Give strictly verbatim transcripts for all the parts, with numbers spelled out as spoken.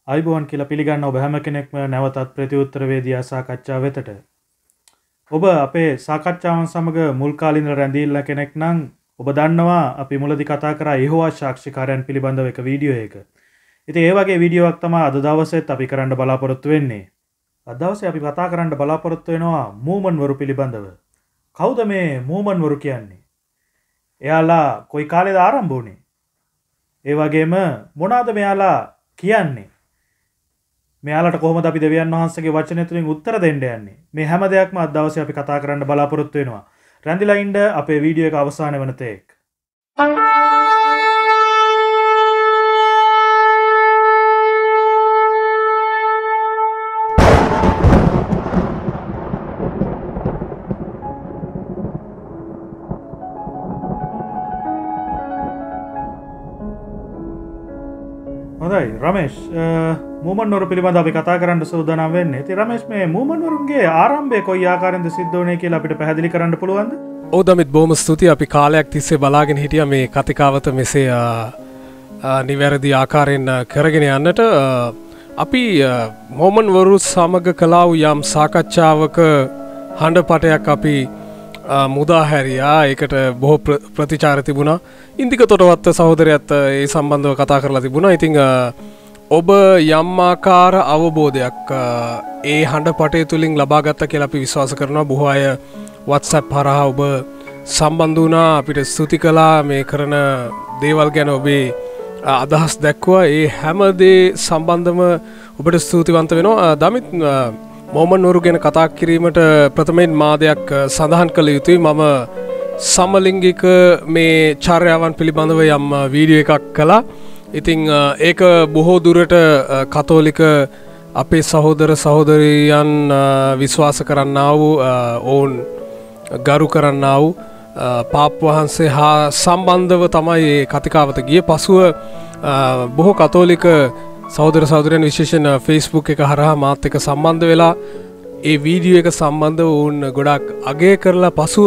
අයිබෝන් කියලා පිළිගන්න ඔබ හැම කෙනෙක්ම නැවතත් ප්‍රතිඋත්තර වේදිකා සාකච්ඡාව වෙතට. ඔබ අපේ සාකච්ඡාවන් සමග මුල් කාලින රැඳිලා කෙනෙක් නම් ඔබ දන්නවා අපි මුලදී කතා කරා යෙහෝවා සාක්ෂිකාරයන් පිළිබඳව එක වීඩියෝ එක. ඉතින් ඒ වගේ වීඩියෝවක් තමයි අද දවසෙත් අපි කරන්න බලාපොරොත්තු වෙන්නේ. අද දවසේ අපි කතා කරන්න බලාපොරොත්තු වෙනවා මූමන් වරු පිළිබඳව. කවුද මේ මූමන් වරු කියන්නේ? එයාලා කොයි කාලේද ආරම්භ වුනේ? ඒ වගේම මොනවාද මෙයාලා කියන්නේ? මෙයාලට කොහොමද අපි දෙවියන් වහන්සේගේ වචනය තුලින් උත්තර දෙන්න යන්නේ? මේ හැම දෙයක්ම අද දවසේ අපි කතා කරන්න බලාපොරොත්තු වෙනවා. රැඳිලා ඉන්න අපේ වීඩියෝ එක අවසාන වෙන තෙක්. හොඳයි රමේෂ්, මූමන් වරු පිළිබඳව අපි කතා කරන්න සූදානම් වෙන්නේ. ඉතින් රමේෂ්, මේ මූමන් වරුන්ගේ ආරම්භය කොයි ආකාරයෙන්ද සිද්ධ වුනේ කියලා අපිට පැහැදිලි කරන්න පුළුවන්ද? ඔව් දමිත්, බොහොම ස්තුතියි. අපි කාලයක් තිස්සේ බලාගෙන හිටියා මේ කතිකාවත මෙසේ නිවැරදි ආකාරයෙන් කරගෙන යන්නට. අපි මූමන් වරු සමග කළා වූ යම් සාකච්ඡාවක හඬපටයක් අපි මුදා හැරියා. ඒකට බොහෝ ප්‍රතිචාර තිබුණා. ඉන්දික තොටවත්ත සහෝදරයත් ඒ සම්බන්ධව කතා කරලා තිබුණා. ඉතින් ඔබ යම් ආකාර අවබෝධයක් ඒ හඬපටය තුලින් ලබා ගත්තා කියලා අපි විශ්වාස කරනවා. බොහෝ අය WhatsApp හරහා ඔබ සම්බන්ධ වුණා, අපිට ස්තුති කළා, මේ කරන දේවල් ගැන ඔබේ අදහස් දැක්වුවා. ඒ හැම දේ සම්බන්ධව ඔබට ස්තුතිවන්ත වෙනවා. දමිත්, මූමන් වරු ගැන කතා කිරීමට ප්‍රථමයෙන් මා දෙයක් සඳහන් කළ යුතුයි. මම සමලිංගික මේ චර්යාවන් පිළිබඳව යම් වීඩියෝ එකක් කළා. ඉතින් ඒක බොහෝ දුරට කතෝලික අපේ සහෝදර සහෝදරියන් විශ්වාස කරන්නා වූ, ඔවුන් ගරු කරන්නා වූ පාප් වහන්සේ හා සම්බන්ධව තමයි මේ කතිකාවත ගියේ. පසුව බොහෝ කතෝලික සහෝදර සහෝදරයන් විශේෂයෙන් Facebook එක හරහා මාත් එක්ක සම්බන්ධ වෙලා ඒ වීඩියෝ එක සම්බන්ධව වුන් ගොඩක් අගය කරලා පසුව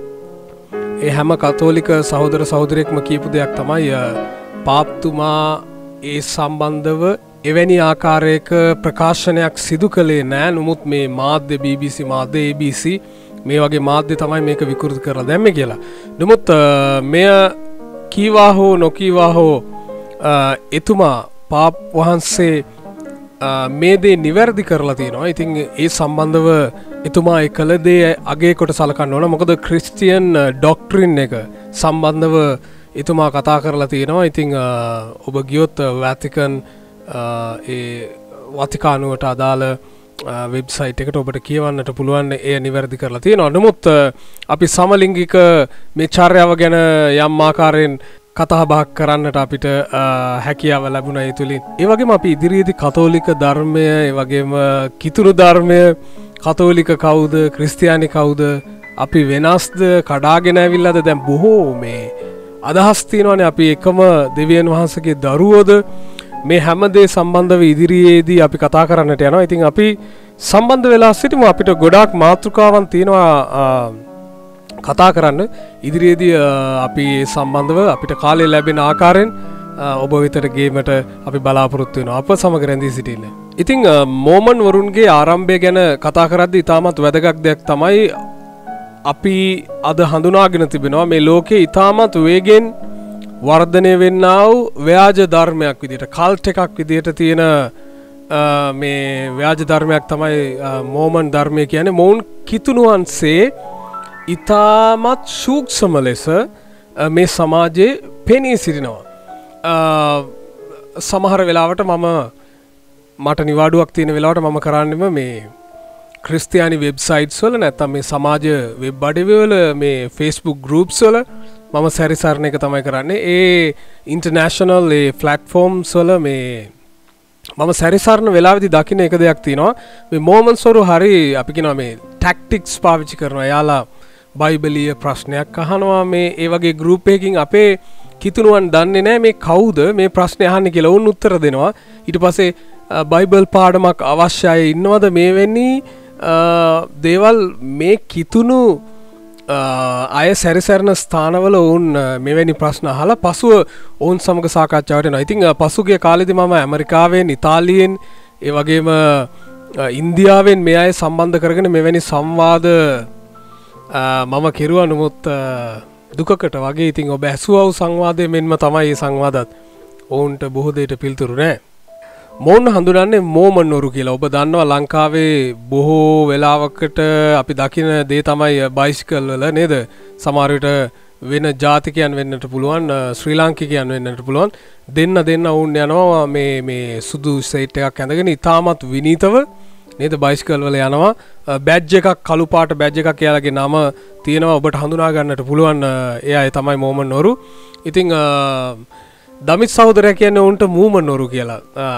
ඒ හැම කතෝලික සහෝදර සහෝදරියෙක්ම කියපු දෙයක් තමයි පාප්තුමා ඒ සම්බන්ධව එවැනි ආකාරයක ප්‍රකාශනයක් සිදු කළේ නෑ. නමුත් මේ මාධ්‍ය බී බී සී මාධ්‍ය ඒ බී සී මේ වගේ මාධ්‍ය තමයි මේක විකෘති කරලා දැම්මේ කියලා. නමුත් මෙය කීවා හෝ නොකීවා හෝ එතුමා පාප් වහන්සේ මේ දේ නිවැරදි කරලා තියෙනවා. ඉතින් ඒ සම්බන්ධව එතුමා ඒ කළ දේ අගේ කොට සලකන්න ඕන. මොකද ක්‍රිස්තියන් ඩොක්ට්‍රින් එක සම්බන්ධව එතුමා කතා කරලා තියෙනවා. ඉතින් ඔබ ගියොත් වැතිකන් ඒ වතිකානුවට අදාළ වෙබ්සයිට් එකට ඔබට කියවන්නට පුළුවන් එය නිවැරදි කරලා තියෙනවා. නමුත් අපි සමලිංගික මේ චර්යාව ගැන යම් ආකාරයෙන් කතා බහක් කරන්නට අපිට හැකියාව ලැබුණා ඒ තුලින්. ඒ වගේම අපි ඉදිරියේදී කතෝලික ධර්මය, ඒ වගේම කිතුණු ධර්මය, කතෝලික කවුද, ක්‍රිස්තියානි කවුද, අපි වෙනස්ද, කඩාගෙන ඇවිල්ලාද, දැන් බොහෝ මේ අදහස් තියෙනවානේ. අපි එකම දෙවියන් වහන්සේගේ දරුවෝද, මේ හැම දේ සම්බන්ධව ඉදිරියේදී අපි කතා කරන්නට යනවා. ඉතින් අපි සම්බන්ධ වෙලා සිටිමු. අපිට ගොඩාක් මාතෘකාවන් තියෙනවා කතා කරන්න. ඉදිරියේදී අපි සම්බන්ධව අපිට කාලය ලැබෙන ආකාරයෙන් ඔබ වෙතට ගේමට අපි බලාපොරොත්තු වෙනවා. අප සමග රැඳී සිටින්න. ඉතින් මූමන් වරුන්ගේ ආරම්භය ගැන කතා කරද්දී ඉතාමත් වැදගත් දෙයක් තමයි අපි අද හඳුනාගෙන තිබෙනවා මේ ලෝකේ ඉතාමත් වේගෙන් වර්ධනය වෙන්නා වූ ව්‍යාජ ධර්මයක් විදිහට, කල්ට් එකක් විදිහට තියෙන මේ ව්‍යාජ ධර්මයක් තමයි මූමන් ධර්මය කියන්නේ. මොවුන් කිතුණුවන්සේ ඉතාමත් සූක්ෂම ලෙස මේ සමාජයේ පෙනී සිටිනවා. සමහර වෙලාවට මම මට නිවාඩුවක් තියෙන වෙලාවට මම කරන්නේම මේ ක්‍රිස්තියානි වෙබ්සයිට්ස් වල, නැත්නම් මේ සමාජ වෙබ් අඩවිවල, මේ Facebook groups වල මම සැරිසරන එක තමයි කරන්නේ. ඒ ඉන්ටර්නැෂනල් ඒ platforms වල මේ මම සැරිසරන වෙලාවෙදි දකින්න එක දෙයක් තියෙනවා. මේ මූමන්ස් වරු හරි අපි කියනවා මේ ටැක්ටික්ස් පාවිච්චි කරනවා. යාලා බයිබලීය ප්‍රශ්නයක් අහනවා. මේ ඒ වගේ ගෲප් එකකින් අපේ කිතුණුවන් දන්නේ නැහැ මේ කවුද මේ ප්‍රශ්නේ අහන්නේ කියලා. උන් උත්තර දෙනවා. ඊට පස්සේ බයිබල් පාඩමක් අවශ්‍යයි ඉන්නවද මේ වෙන්නේ දේවල් මේ කිතුණු අය සැරිසරණ ස්ථානවල ඔවුන් මෙවැනි ප්‍රශ්න අහලා පසුව ඔවුන් සමග සාකච්ඡාවට යනවා. ඉතින් පසුගිය කාලෙදි මම ඇමරිකාවෙන්, ඉතාලියෙන්, ඒ වගේම ඉන්දියාවෙන් මේ අය සම්බන්ධ කරගෙන මෙවැනි සංවාද මම කෙරුවා. නමුත් දුකකට වගේ ඉතින් ඔබ ඇසුවව සංවාදය මෙන්ම තමයි මේ සංවාදත් ඔවුන්ට බොහෝ දෙයට පිළිතුරු නැහැ. මොවුන් හඳුනන්නේ මෝමන්වරු කියලා. ඔබ දන්නවා ලංකාවේ බොහෝ වෙලාවකට අපි දකින දේ තමයි බයිසිකල් වල නේද? සමහර විට වෙන ජාතිකයන් වෙන්නට පුළුවන්, ශ්‍රී ලාංකිකයන් වෙන්නට පුළුවන්. දෙන්න දෙන්න වුන් යනවා මේ මේ සුදු සෙට් එකක් ඇඳගෙන ඉතාමත් විනීතව නේද බයිසිකල් වල යනවා. බැජ් එකක්, කළු පාට බැජ් එකක් එයාලගේ නම තියෙනවා. ඔබට හඳුනා ගන්නට පුළුවන් ඒ අය තමයි මෝමන්වරු. ඉතින් දමිත් සහෝදරයා කියන්නේ උන්ට මූමන්වරු කියලා.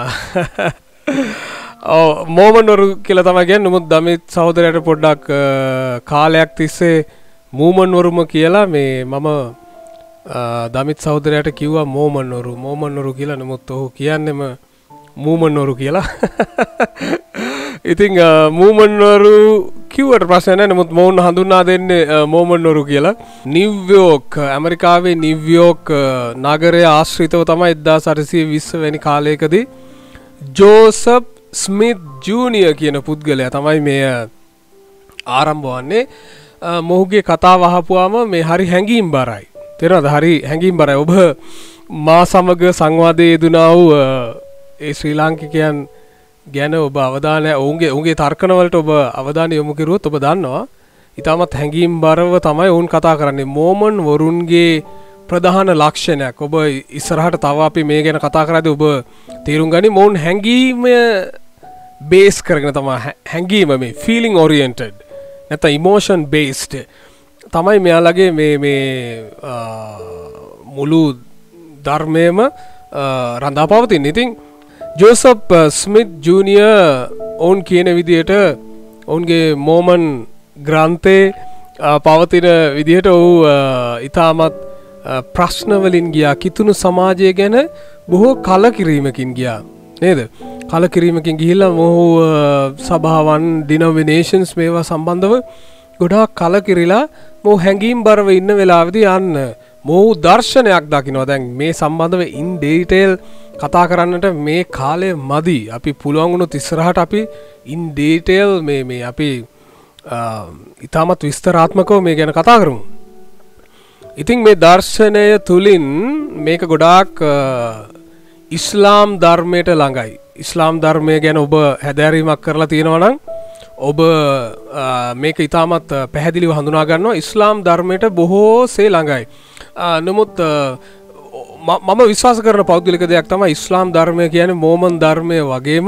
ඔව් මෝමන්වරු කියලා තමයි කියන්නේ. නමුත් දමිත් සහෝදරයාට පොඩ්ඩක් කාලයක් තිස්සේ මූමන්වරුම කියලා මේ මම දමිත් සහෝදරයාට කිව්වා මෝමන්වරු මෝමන්වරු කියලා. නමුත් ඔහු කියන්නේම මූමන්වරු කියලා. ඉතින් මූමන්වරු කිව්වට ප්‍රශ්න නැහැ. නමුත් මොවුන් හඳුන්වා දෙන්නේ මෝමන්වරු කියලා. නිව්යෝක්, ඇමරිකාවේ නිව්යෝක් නගරය ආශ්‍රිතව තමයි එක්දාස් අටසිය විස්ස වැනි කාලයකදී ජෝසප් ස්මිත් ජූනියර් කියන පුද්ගලයා තමයි මේ ආරම්භ වන්නේ. මොහුගේ කතාව අහපුවාම මේ හරි හැඟීම් බරයි. තේරෙනවද? හරි හැඟීම් බරයි. ඔබ මා සමග සංවාදයේ යෙදුනා වූ ඒ ශ්‍රී ලාංකිකයන් ගැන ඔබ අවධානය ඔවුන්ගේ ඔවුන්ගේ තර්කනවලට ඔබ අවධානය යොමු කරුවොත් ඔබ දන්නවා ඉතාමත් හැඟීම් බරව තමයි ඔවුන් කතා කරන්නේ. මෝමන් වරුන්ගේ ප්‍රධාන ලක්ෂණයක්. ඔබ ඉස්සරහට තව අපි මේ ගැන කතා කරද්දී ඔබ තේරුම් ගනි මොවුන් හැඟීම බේස් කරගෙන තමයි හැඟීම මේ feeling oriented නැත්නම් emotion based තමයි මෙයාලගේ මේ මේ මුළු ධර්මයේම රඳා පවතින්නේ. ඉතින් ජෝසප් ස්මිත් ජූනියර් ඔවුන් කියන විදිහට ඔවුන්ගේ මෝමන් ග්‍රන්ථයේ පවතින විදිහට ඔහු ඉතාමත් ප්‍රශ්න වලින් ගියා. කිතුණු සමාජය ගැන බොහෝ කලකිරීමකින් ගියා නේද? කලකිරීමකින් ගිහිල්ලා මොහු සභාවන්, ඩිනොමිනේෂන්ස් මේවා සම්බන්ධව ගොඩාක් කලකිරිලා මොහු හැංගීම් බරව ඉන්න වෙලාවෙදී යන්න මොහු දර්ශනයක් දකිනවා. දැන් මේ සම්බන්ධව ඉන් ඩීටේල් කතා කරන්නට මේ කාලය මදි. අපි පුළුවන් වුණොත් ඉස්සරහට අපි ඉන් ඩීටේල් මේ මේ අපි ඉතාමත් විස්තරාත්මකව මේ ගැන කතා කරමු. ඉතින් මේ දර්ශනය තුලින් මේක ගොඩාක් ඉස්ලාම් ධර්මයට ළඟයි. ඉස්ලාම් ධර්මය ගැන ඔබ හැදෑරීමක් කරලා තියෙනවා නම් ඔබ මේක ඉතාමත් පැහැදිලිව හඳුනා ගන්නවා. ඉස්ලාම් ධර්මයට බොහෝසේ ළඟයි. නමුත් මම විශ්වාස කරන පෞද්ගලික දෙයක් තමයි ඉස්ලාම් ධර්මය කියන්නේ මෝමන් ධර්මය වගේම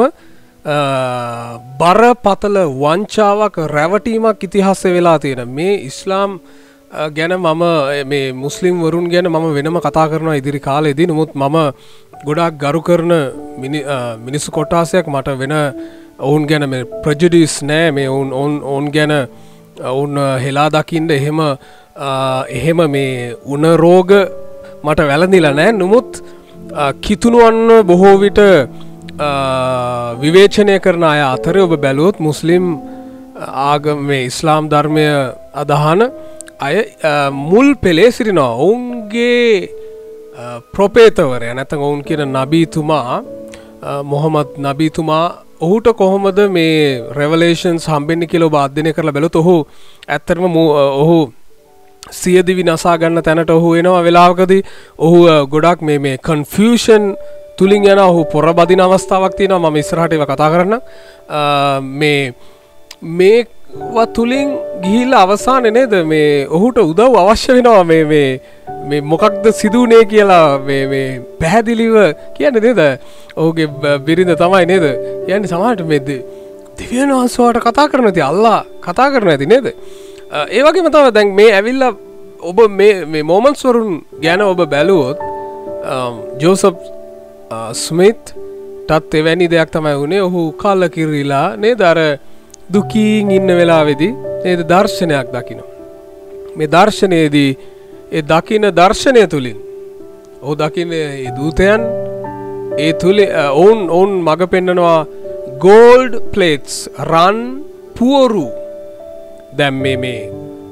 බරපතල වංචාවක්, රැවටීමක් ඉතිහාසයේ වෙලා තියෙන මේ ඉස්ලාම් ගැන මම මේ මුස්ලිම් වරුන් ගැන මම වෙනම කතා කරනවා ඉදිරි කාලෙදී. නමුත් මම ගොඩාක් ගරු කරන මිනිස්සු කොටාසයක් මට වෙන ඔවුන් ගැන මේ ප්‍රෙජුඩිස් නෑ. මේ ඔවුන් ඔවුන් ඔවුන් ගැන ඔවුන් හෙලා දකින්න එහෙම එහෙම මේ උණ රෝග මට වැළඳිලා නෑ. නමුත් කිතුණුවන් බොහෝ විට විවේචනය කරන අය අතරේ ඔබ බැලුවොත් මුස්ලිම් ආගම මේ ඉස්ලාම් ධර්මය අදහන අය මුල් පෙළේ සිටිනවා. ඔවුන්ගේ ප්‍රොපේතවරයා නැත්නම් ඔවුන් කියන නබීතුමා මොහමද් නබීතුමා ඔහුට කොහොමද මේ රෙවලේෂන්ස් හම්බෙන්නේ කියලා ඔබ අධ්‍යයනය කරලා බැලුවොත් ඔහු ඇත්තටම ඔහු සියදිවි නසා ගන්න තැනට ඔහු එනවා වෙලාවකදී. ඔහු ගොඩක් මේ මේ කන්ෆියුෂන් තුලින් යන ඔහු පොරබදින අවස්ථාවක් තියෙනවා. මම ඉස්සරහට ඒවා කතා කරන්නම්. මේ මේ වතුලින් ගිහිල්ලා අවසානයේ නේද මේ ඔහුට උදව් අවශ්‍ය වෙනවා මේ මේ මේ මොකක්ද සිදුුනේ කියලා මේ මේ පැහැදිලිව කියන්නේ නේද? ඔහුගේ බිරිඳ තමයි නේද? කියන්නේ සමහරට මේ දෙවියන් වහන්සේට කතා කරන ඇති අල්ලා කතා කරන ඇති නේද? ඒ වගේම තමයි දැන් මේ ඇවිල්ලා ඔබ මේ මේ මොමන්ට්ස් වරුන් ගැන ඔබ බැලුවොත් ජෝසප් ස්මිත් ටත් එවැනි දෙයක් තමයි වුණේ. ඔහු කලකිරිලා නේද? අර දුකින් ඉන්න වෙලාවේදී නේද දර්ශනයක් දකිනවා. මේ දර්ශනයේදී ඒ දකින දර්ශනය තුලින් ඔහු දකින්නේ ඒ දූතයන් ඒ තුලේ ඔවුන් ඔවුන් මඟ පෙන්නනවා ගෝල්ඩ් ප්ලේට්ස් රන් පුවරු. දැන් මේ මේ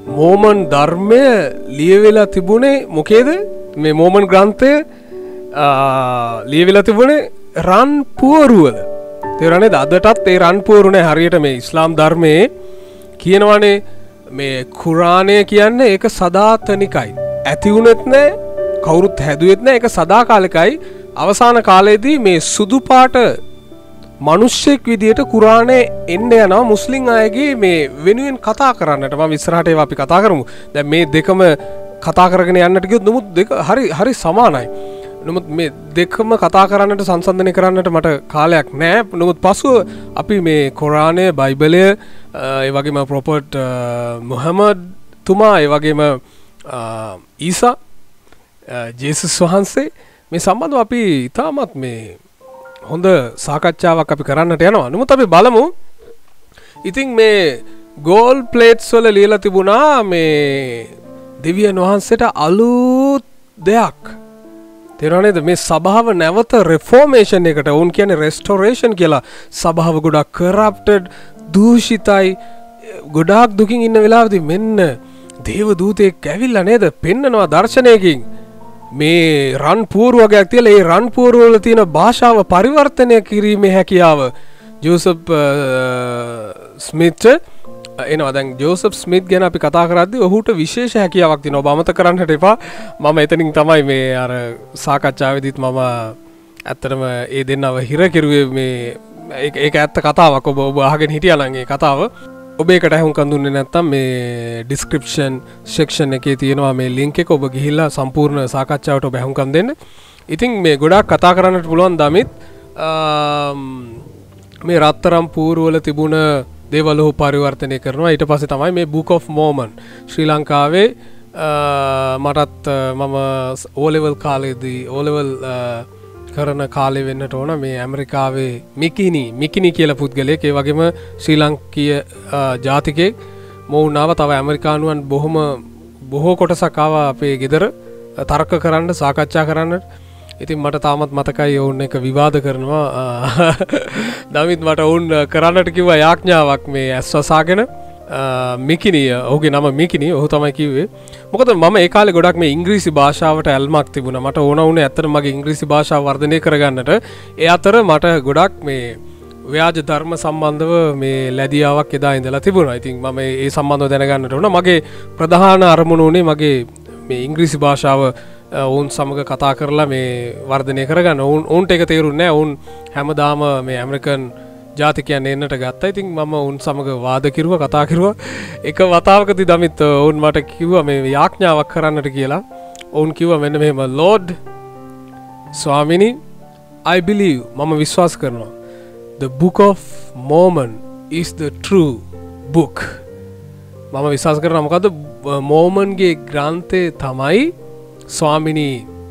මෝමන් ධර්මය ලියවෙලා තිබුණේ මොකේද මේ මෝමන් ග්‍රන්ථය ලියවෙලා තිබුණේ රන් පුවරුවල තේරෙනේද අදටත් ඒ රන් පුවරුනේ හරියට මේ ඉස්ලාම් ධර්මයේ කියනවානේ මේ කුරානය කියන්නේ ඒක සදාතනිකයි ඇති වුණෙත් නෑ කවුරුත් හැදුවෙත් නෑ ඒක සදාකාලිකයි අවසාන කාලයේදී මේ සුදු පාට මිනිස්සෙක් විදියට කුරානයේ එන්න යනවා මුස්ලිම් අයගේ මේ වෙනුවෙන් කතා කරන්නට මම ඉස්සරහට ඒවා අපි කතා කරමු දැන් මේ දෙකම කතා කරගෙන යන්නට ගියොත් නමුත් දෙක හරි හරි සමානයි නමුත් මේ දෙකම කතා කරන්නට සංසන්දනය කරන්නට මට කාලයක් නෑ නමුත් පසුව අපි මේ කුරානය බයිබලය ඒ වගේම ප්‍රොෆට් මුහම්මද් තුමා ඒ වගේම ඊසා ජේසුස් වහන්සේ මේ සම්බන්ධව අපි ඉතාමත් මේ හොඳ සාකච්ඡාවක් අපි කරන්නට යනවා. නමුත් අපි බලමු. ඉතින් මේ ගෝල් ප්ලේට්ස් වල ලියලා තිබුණා මේ දෙවියන් වහන්සේට අලුත් දෙයක්. තේරෙනවද මේ සභාව නැවත රිෆෝමේෂන් එකට වුන් කියන්නේ රෙස්ටෝරේෂන් කියලා. සභාව ගොඩක් කරප්ටඩ් දූෂිතයි ගොඩාක් දුකින් ඉන්න වෙලාවදී මෙන්න දේව දූතයෙක් ඇවිල්ලා නේද පෙන්නනවා දර්ශනයකින් මේ රන් පුවරු වගේක් තියලා ඒ රන් පුවරු වල තියෙන භාෂාව පරිවර්තනය කිරීමේ හැකියාව ජෝසප් ස්මිත් එනවා දැන් ජෝසප් ස්මිත් ගැන අපි කතා කරද්දී ඔහුට විශේෂ හැකියාවක් තියෙනවා ඔබ අමතක කරන්නට එපා මම එතනින් තමයි මේ අර සාකච්ඡාවේදීත් මම ඇත්තටම ඒ දෙන්නව හිර කෙරුවේ මේ ඒක ඇත්ත කතාවක් ඔබ ඔබ අහගෙන හිටියා නම් ඒ කතාව ඔබ ඒකට අහුම්කම් දුන්නේ නැත්නම් මේ ඩිස්ක්‍රිප්ෂන් සෙක්ෂන් එකේ තියෙනවා මේ ලින්ක් එක ඔබ ගිහිල්ලා සම්පූර්ණ සාකච්ඡාවට ඔබ අහුම්කම් දෙන්න. ඉතින් මේ ගොඩාක් කතා කරන්නට පුළුවන් දමිත් මේ රත්තරම් පූර්ව වල තිබුණ දේවල් ඔහු පරිවර්තනය කරනවා. ඊට පස්සේ තමයි මේ Book of Mormon ශ්‍රී ලංකාවේ මටත් මම O level කාලේදී O level කරන කාලේ වෙන්නට ඕන මේ ඇමරිකාවේ මිකිනි මිකිනි කියලා පුද්ගලයෙක් ඒ වගේම ශ්‍රී ලංකීය ජාතිකයෙක් මොවුනාව තව ඇමරිකානුවන් බොහොම බොහෝ කොටසක් ආවා අපේ ගෙදර තර්ක කරන්න සාකච්ඡා කරන්න. ඉතින් මට තාමත් මතකයි ඔවුන් එක විවාද කරනවා. දමිත් මට ඔවුන් කරන්නට කිව්වා යාඥාවක් මේ ඇස් වසාගෙන මිකිනිය ඔහුගේ නම මිකිනි ඔහු තමයි කිව්වේ. මොකද මම ඒ කාලේ ගොඩක් මේ ඉංග්‍රීසි භාෂාවට ඇල්මක් තිබුණා. මට ඕන වුණේ ඇත්තට මගේ ඉංග්‍රීසි භාෂාව වර්ධනය කරගන්නට. ඒ අතර මට ගොඩක් මේ ව්‍යාජ ධර්ම සම්බන්ධව මේ ලැබියාවක් එදා ඉඳලා තිබුණා. ඉතින් මම ඒ සම්බන්ධව දැනගන්නට ඕන. මගේ ප්‍රධාන අරමුණ උනේ මගේ මේ ඉංග්‍රීසි භාෂාව ඔවුන් සමග කතා කරලා මේ වර්ධනය කරගන්න. ඔවුන් ඔවුන්ට ඒක තේරුන්නේ නැහැ. ඔවුන් හැමදාම මේ ඇමරිකන් ජාතිකයන් එන්නට ගත්තා. ඉතින් මම උන් සමග වාද කිරුවා කතා කිරුවා. එක වතාවකදී දමිත් ඔවුන් මට කිව්වා මේ යාඥාවක් කරන්නට කියලා. ඔවුන් කිව්වා මෙන්න මෙහෙම Lord ස්වාමිනී I believe මම විශ්වාස කරනවා the book of Mormon is the true book. මම විශ්වාස කරනවා මොකද්ද මෝමන්ගේ ග්‍රන්ථය තමයි ස්වාමිනී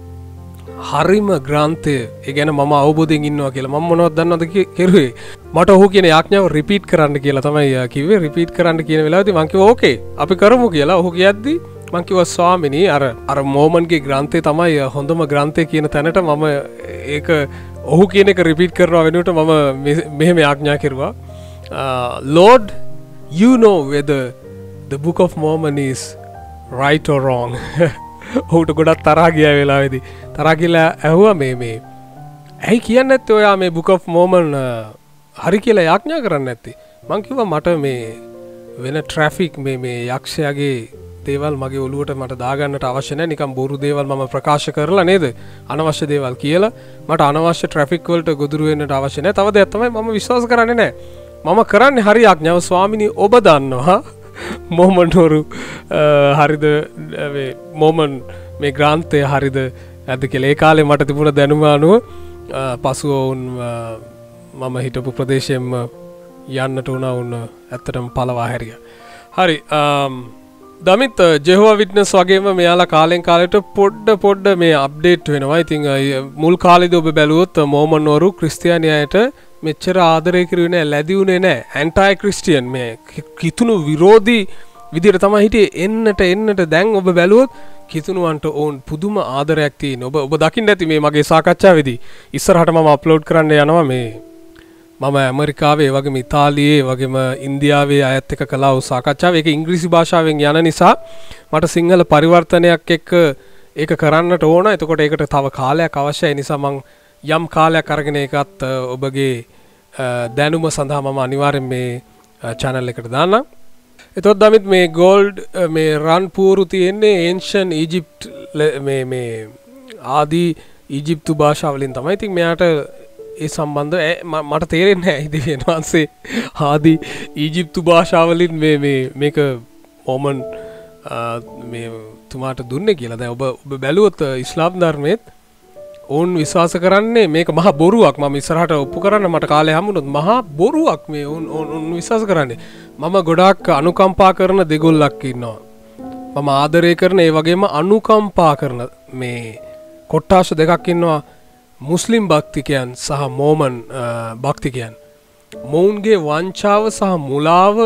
හරිම ග්‍රන්ථය. ඒ ගැන මම අවබෝධයෙන් ඉන්නවා කියලා. මම මොනවද දන්නවද කෙරුවේ? මට ඔහු කියන යාඥාව රිපීට් කරන්න කියලා තමයි කිව්වේ. රිපීට් කරන්න කියන වෙලාවදී මම කිව්වා ඕකේ අපි කරමු කියලා. ඔහු කියද්දි මම කිව්වා ස්වාමිනී අර අර මෝමන්ගේ ග්‍රන්ථය තමයි හොඳම ග්‍රන්ථය කියන තැනට මම ඒක ඔහු කියන එක රිපීට් කරනවා වෙනුවට මම මෙහෙම යාඥා කෙරුවා. Lord you know whether the book of Mormon is right or wrong. ඔහුට ගොඩක් තරහ ගියා වෙලාවේදී. තරහ ගිහලා ඇහුවා මේ මේ ඇයි කියන්නේ නැත්තේ ඔයා මේ Book of Mormon හරි කියලා යාඥා කරන්නේ නැත්තේ? මං කිව්වා මට මේ වෙන ට්‍රැෆික් මේ මේ යක්ෂයාගේ දේවල් මගේ ඔළුවට මට දාගන්නට අවශ්‍ය නැහැ. නිකන් බොරු දේවල් මම ප්‍රකාශ කරලා නේද? අනවශ්‍ය දේවල් කියලා මට අනවශ්‍ය ට්‍රැෆික් වලට ගොදුරු වෙන්නට අවශ්‍ය නැහැ. තව දෙයක් තමයි මම විශ්වාස කරන්නේ නැහැ. මම කරන්නේ හරි යාඥාව ස්වාමිනී ඔබ දන්නවා මොමන්වරු හරිද මේ මොමන් මේ ග්‍රන්ථය හරිද ඇද කියලා. ඒ කාලේ මට තිබුණ දැනුම අනුව පසුව වුන් මම හිටපු ප්‍රදේශයෙන්ම යන්නට උනා වුණ ඇත්තටම පළවා හැරියා. හරි දමිත් ජෙහෝවා විට්නස් වගේම මෙයාලා කාලෙන් කාලෙට පොඩ්ඩ පොඩ්ඩ මේ අප්ඩේට් වෙනවා. ඉතින් මුල් කාලේදී ඔබ බැලුවොත් මොමන්වරු ක්‍රිස්තියානියට මෙච්චර ආදරය කරුවේ නැහැ, ලැබුණේ නැහැ. ඇන්ටයි ක්‍රිස්ටියන් මේ කිතුණු විරෝධී විදිහට තමයි හිටියේ. එන්නට එන්නට දැන් ඔබ බැලුවොත් කිතුණුවන්ට ඕන් පුදුම ආදරයක් තියෙන. ඔබ ඔබ දකින්න ඇති මේ මගේ සාකච්ඡාවේදී ඉස්සරහට මම අප්ලෝඩ් කරන්න යනවා මේ මම ඇමරිකාවේ වගේම ඉතාලියේ වගේම ඉන්දියාවේ අයත් එක්ක කළා වූ සාකච්ඡාව ඒක ඉංග්‍රීසි භාෂාවෙන් යන නිසා මට සිංහල පරිවර්තනයක් එක්ක ඒක කරන්නට ඕන. එතකොට ඒකට තව කාලයක් අවශ්‍යයි. නිසා මම යම් කාලයක් අරගෙන ඒකත් ඔබගේ දැනුම සඳහා මම අනිවාර්යෙන් මේ channel එකට දාන්නම්. එතකොට දමිත් මේ gold මේ රන් පුවරු තියෙන්නේ ancient Egypt මේ මේ ආදී ඊජිප්තු භාෂාවලින් තමයි. ඉතින් මෙයාට ඒ සම්බන්ධ මට තේරෙන්නේ නැහැ දෙවියන් වහන්සේ ආදී ඊජිප්තු භාෂාවලින් මේ මේ මේක මොමන් මේ තුමාට දුන්නේ කියලා. දැන් ඔබ ඔබ බැලුවොත් ඉස්ලාම් ධර්මයේත් ඕන් විශ්වාස කරන්නේ මේක මහා බොරුවක්. මම ඉස්සරහට ඔප්පු කරන්න මට කාලය හම්බුනොත් මහා බොරුවක් මේ ඕන් ඕන් විශ්වාස කරන්නේ. මම ගොඩාක් අනුකම්පා කරන දෙගොල්ලක් ඉන්නවා. මම ආදරය කරන ඒ වගේම අනුකම්පා කරන මේ කොට්ටාශ දෙකක් ඉන්නවා. මුස්ලිම් භක්තිකයන් සහ මෝමන් භක්තිකයන්. මොවුන්ගේ වංචාව සහ මුලාව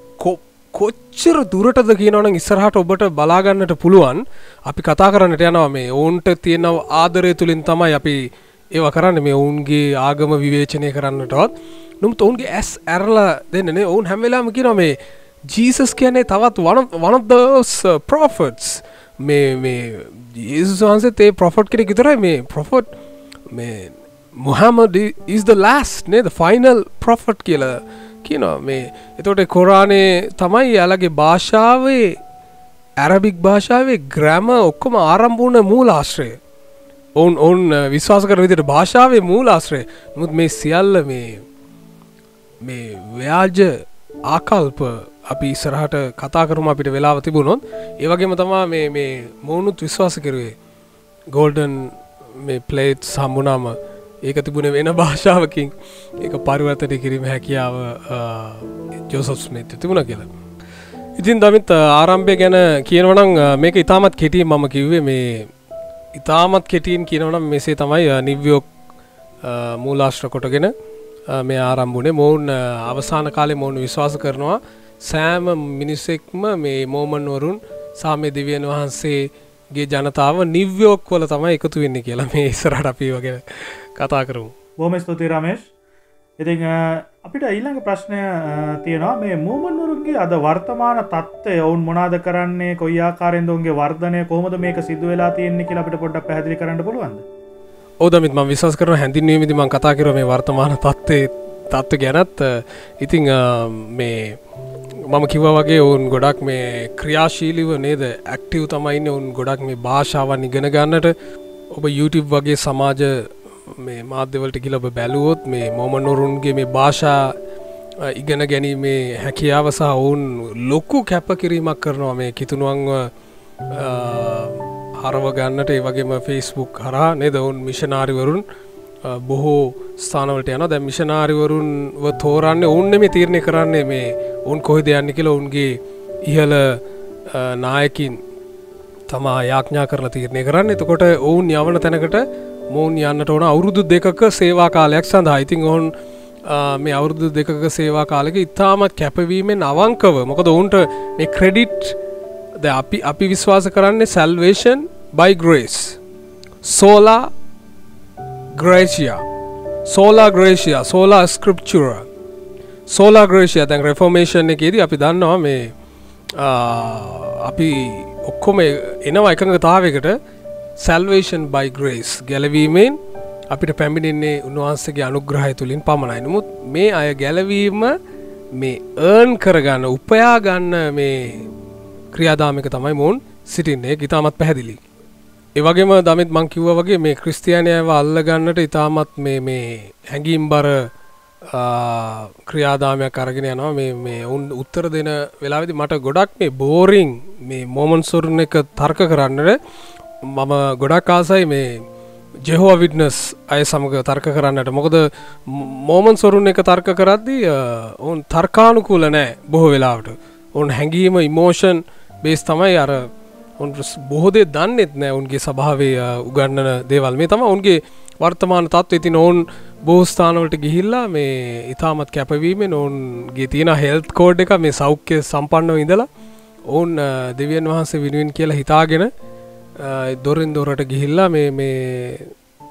කොච්චර දුරටද කියනවනම් ඉස්සරහට ඔබට බලාගන්නට පුළුවන්. අපි කතා කරන්නට යනවා මේ ඔවුන්ට තියෙන ආදරය තුලින් තමයි අපි ඒවා කරන්නේ. මේ ඔවුන්ගේ ආගම විවේචනය කරන්නටවත් නමුත් ඔවුන්ගේ ඇස් ඇරලා දෙන්නේ නේ. ඔවුන් හැම වෙලාවෙම කියනවා මේ ජීසස් කියන්නේ තවත් one of, one of those uh, prophets. මේ මේ ජේසුස් වහන්සේත් ඒ ප්‍රොෆට් කෙනෙක් විතරයි. මේ ප්‍රොෆට් මේ මුහම්මද් is the last නේ the final prophet කියලා කියනවා. මේ එතකොට කොරානේ තමයි යාළගේ භාෂාවේ ඇරබික් භාෂාවේ ග්‍රැමර් ඔක්කොම ආරම්භ වුණ මූලාශ්‍රය. ඔවුන් ඔවුන් විශ්වාස කරන විදිහට භාෂාවේ මූලාශ්‍රය. නමුත් මේ සියල්ල මේ මේ ව්‍යාජ ආකල්ප අපි ඉස්සරහට කතා කරමු අපිට වෙලාව තිබුණොත්. ඒ වගේම තමයි මේ මේ මොවුනුත් විශ්වාස කරුවේ ගෝල්ඩන් මේ ප්ලේට්ස් හම්බුනාම ඒක තිබුණේ වෙන භාෂාවකින් ඒක පරිවර්තනය කිරීම හැකියාව ජෝසප් ස්මිත් තිබුණා කියලා. ඉතින් දමිත් ආරම්භය ගැන කියනවා නම් මේක ඉතාමත් කෙටියෙන් මම කිව්වේ මේ ඉතාමත් කෙටියෙන් කියනවා නම් මෙසේ තමයි නිව්යෝක් මූලාශ්‍ර කොටගෙන මේ ආරම්භ වුණේ. මොවුන් අවසාන කාලේ මොවුන් විශ්වාස කරනවා සෑම මිනිසෙක්ම මේ මෝමන් වරුන් සහ මේ දෙවියන් වහන්සේගේ ජනතාව නිව්යෝක් වල තමයි එකතු වෙන්නේ කියලා මේ ඉස්සරහට අපි වගේ කතා කරමු. බොහොම ස්තුතියි රමේෂ්. ඉතින් අපිට ඊළඟ ප්‍රශ්නය තියෙනවා මේ මෝමන් වරුන්ගේ අද වර්තමාන තත්ත්වය ඔවුන් මොනවාද කරන්නේ, කොයි ආකාරයෙන්ද ඔවුන්ගේ වර්ධනය කොහොමද මේක සිදු වෙලා තියෙන්නේ කියලා අපිට පොඩ්ඩක් පැහැදිලි කරන්න පුළුවන්ද? ඔව් දමිත් මම විශ්වාස කරනවා හැඳින්වීමේදී මම කතා කරුවා මේ වර්තමාන තත්ත්වයේ තත්ත්ව ගැනත්. ඉතින් මේ මම කිව්වා වගේ ඔවුන් ගොඩක් මේ ක්‍රියාශීලීව නේද ඇක්ටිව් තමයි ඉන්නේ. ඔවුන් ගොඩක් මේ භාෂාවන් ඉගෙන ගන්නට ඔබ YouTube වගේ සමාජ මේ මාධ්‍යවලට ගිහලා ඔබ බැලුවොත් මේ මොමනොරුන්ගේ මේ භාෂා ඉගෙන ගැනීමේ හැකියාව සහ ඔවුන් ලොකු කැපකිරීමක් කරනවා මේ කිතුණුවන්ව හරව ගන්නට. ඒ වගේම Facebook හරහා නේද ඔවුන් මිෂනාරිවරුන් බොහෝ ස්ථානවලට යනවා. දැන් මිෂනාරිවරුන්ව තෝරන්නේ ඔවුන් නෙමෙයි තීරණය කරන්නේ මේ ඔවුන් කොහෙද යන්නේ කියලා. ඔවුන්ගේ ඉහළ නායකින් තමා යාඥා කරලා තීරණය කරන්නේ. එතකොට ඔවුන් යවන තැනකට මොවුන් යන්නට ඕන අවුරුදු දෙකක සේවා කාලයක් සඳහා. ඉතින් ඔවුන් මේ අවුරුදු දෙකක සේවා කාලෙක ඉතාමත් කැපවීමෙන් අවංකව, මොකද ඔවුන්ට මේ ක්‍රෙඩිට් දැන් අපි අපි විශ්වාස කරන්නේ salvation by grace, sola gratia, sola gratia, sola scriptura, sola gratia. දැන් reformation එකේදී අපි දන්නවා මේ අපි ඔක්කොම එනවා එකඟතාවයකට salvation by grace, ගැලවීමෙන් අපිට පැමිණෙන්නේ උන්වහන්සේගේ අනුග්‍රහය තුලින් පමණයි. නමුත් මේ අය ගැලවීම මේ earn කරගන්න, උපයා ගන්න මේ ක්‍රියාදාමයක තමයි මොවුන් සිටින්නේ. ඒක ඉතාමත් පැහැදිලි. ඒ වගේම දමිත් මං කිව්වා වගේ මේ ක්‍රිස්තියානියව අල්ල ගන්නට ඉතාමත් මේ මේ හැඟීම්බර ක්‍රියාදාමයක් අරගෙන යනවා. මේ මේ උන් උත්තර දෙන වෙලාවේදී මට ගොඩක් මේ බෝරින් මේ මොමන්සොරුන් එක තර්ක කරන්නට මම ගොඩක් ආසයි මේ ජෙහෝවා විට්නස් අය සමග තර්ක කරන්නට. මොකද මොමන්සොරුන් එක තර්ක කරද්දී උන් තර්කානුකූල නැහැ බොහෝ වෙලාවට. උන් හැඟීම ඉමෝෂන් බේස් තමයි අර උන් බොහෝ දේ දන්නෙත් නැහැ උන්ගේ ස්වභාවයේ උගන්නන දේවල්. මේ තමයි උන්ගේ වර්තමාන තත්ත්වය. ඉතින් ඔවුන් බොහෝ ස්ථානවලට ගිහිල්ලා මේ ඉතාමත් කැපවීමෙන් ඔවුන්ගේ තියෙන හෙල්ත් කෝඩ් එක මේ සෞඛ්‍ය සම්පන්නව ඉඳලා ඔවුන් දෙවියන් වහන්සේ වෙනුවෙන් කියලා හිතාගෙන දොරින් දොරට ගිහිල්ලා මේ මේ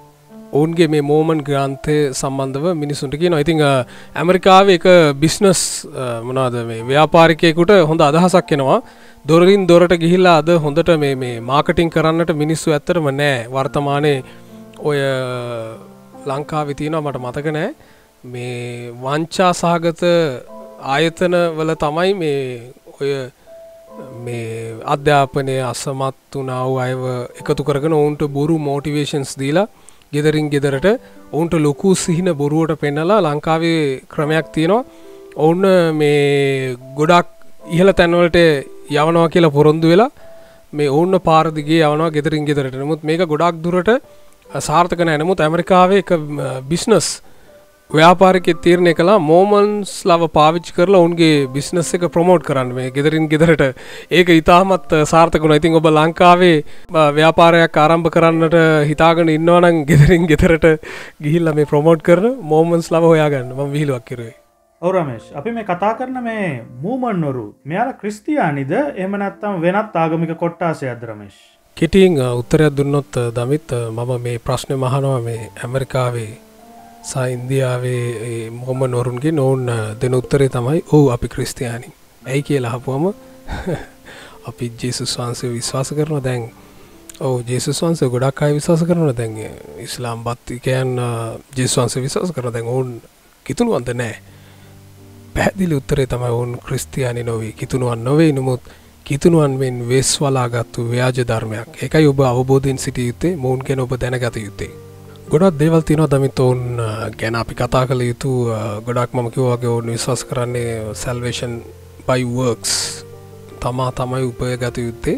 ඔවුන්ගේ මේ මෝමන් ග්‍රන්ථය සම්බන්ධව මිනිසුන්ට කියනවා. ඉතින් ඇමරිකාවේ එක බිස්නස් මොනවාද මේ ව්‍යාපාරිකයෙකුට හොඳ අදහසක් එනවා. දොරින් දොරට ගිහිල්ලා අද හොඳට මේ මේ මාකටිං කරන්නට මිනිස්සු ඇත්තටම නැහැ. වර්තමානයේ ඔය ලංකාවේ තියෙනවා මට මතක නැහැ. මේ වංචා සහගත ආයතන වල තමයි මේ ඔය මේ අධ්‍යාපනය අසමත් වුණා වූ අයව එකතු කරගෙන ඔවුන්ට බොරු මොටිවේෂන්ස් දීලා ගෙදරින් ගෙදරට ඔවුන්ට ලොකු සිහින බොරුවට පෙන්නලා ලංකාවේ ක්‍රමයක් තියෙනවා. ඔවුන් මේ ගොඩක් ඉහළ තැන්වලට යවනවා කියලා පොරොන්දු වෙලා මේ ඔවුන් පාර දිගේ යවනවා ගෙදරින් ගෙදරට. නමුත් මේක ගොඩක් දුරට සාර්ථක නැහැ. නමුත් ඇමරිකාවේ එක බිස්නස් ව්‍යාපාරිකයෙක් තීරණය කළා මෝමන්ස් ලව පාවිච්චි කරලා ඔවුන්ගේ බිස්නස් එක ප්‍රොමෝට් කරන්න මේ ගෙදරින් ගෙදරට. ඒක ඉතාමත් සාර්ථක වුණා. ඉතින් ඔබ ලංකාවේ ව්‍යාපාරයක් ආරම්භ කරන්නට හිතාගෙන ඉන්නවා නම් ගෙදරින් ගෙදරට ගිහිල්ලා මේ ප්‍රොමෝට් කරන මෝමන්ස් ලව හොයාගන්න. මම විහිළුවක් කරුවේ. ඔව් රමේෂ්, අපි මේ කතා කරන මේ මූමන් වරු මෙයාලා ක්‍රිස්තියානිද එහෙම නැත්නම් වෙනත් ආගමික කොට්ටාසයක්ද රමේෂ්? කෙටියෙන් උත්තරයක් දුන්නොත් දමිත් මම මේ ප්‍රශ්නේ අහනවා මේ ඇමරිකාවේ සහ ඉන්දියාවේ මොහොමන් වරුන්ගේ නෝන් දෙන උත්තරේ තමයි ඔව් අපි ක්‍රිස්තියානි. ඇයි කියලා අහපුවම අපි ජේසුස් වහන්සේ විශ්වාස කරනවා. දැන් ඔව් ජේසුස් වහන්සේ ගොඩක් අය විශ්වාස කරනවා. දැන් ඉස්ලාම් බත්තිකයන් ජේසුස් වහන්සේ විශ්වාස කරනවා. දැන් ඔවුන් කිතුණුවන්ද නැහැ. පැහැදිලි උත්තරේ තමයි ඔවුන් ක්‍රිස්තියානි නොවේ, කිතුණුවන් නොවේ. නමුත් කිතුණුවන් මෙන් වෙස්වලාගත්තු ව්‍යාජ ධර්මයක්. ඒකයි ඔබ අවබෝධයෙන් සිටිය යුත්තේ. මොවුන් ගැන ඔබ දැනගත යුත්තේ. ගොඩක් දේවල් තියෙනවා දමිත් ඔවුන් ගැන අපි කතා කළ යුතු. ගොඩක් මම කිව්වා වගේ ඔවුන් විශ්වාස කරන්නේ salvation by works තමා තමයි උපයගත යුත්තේ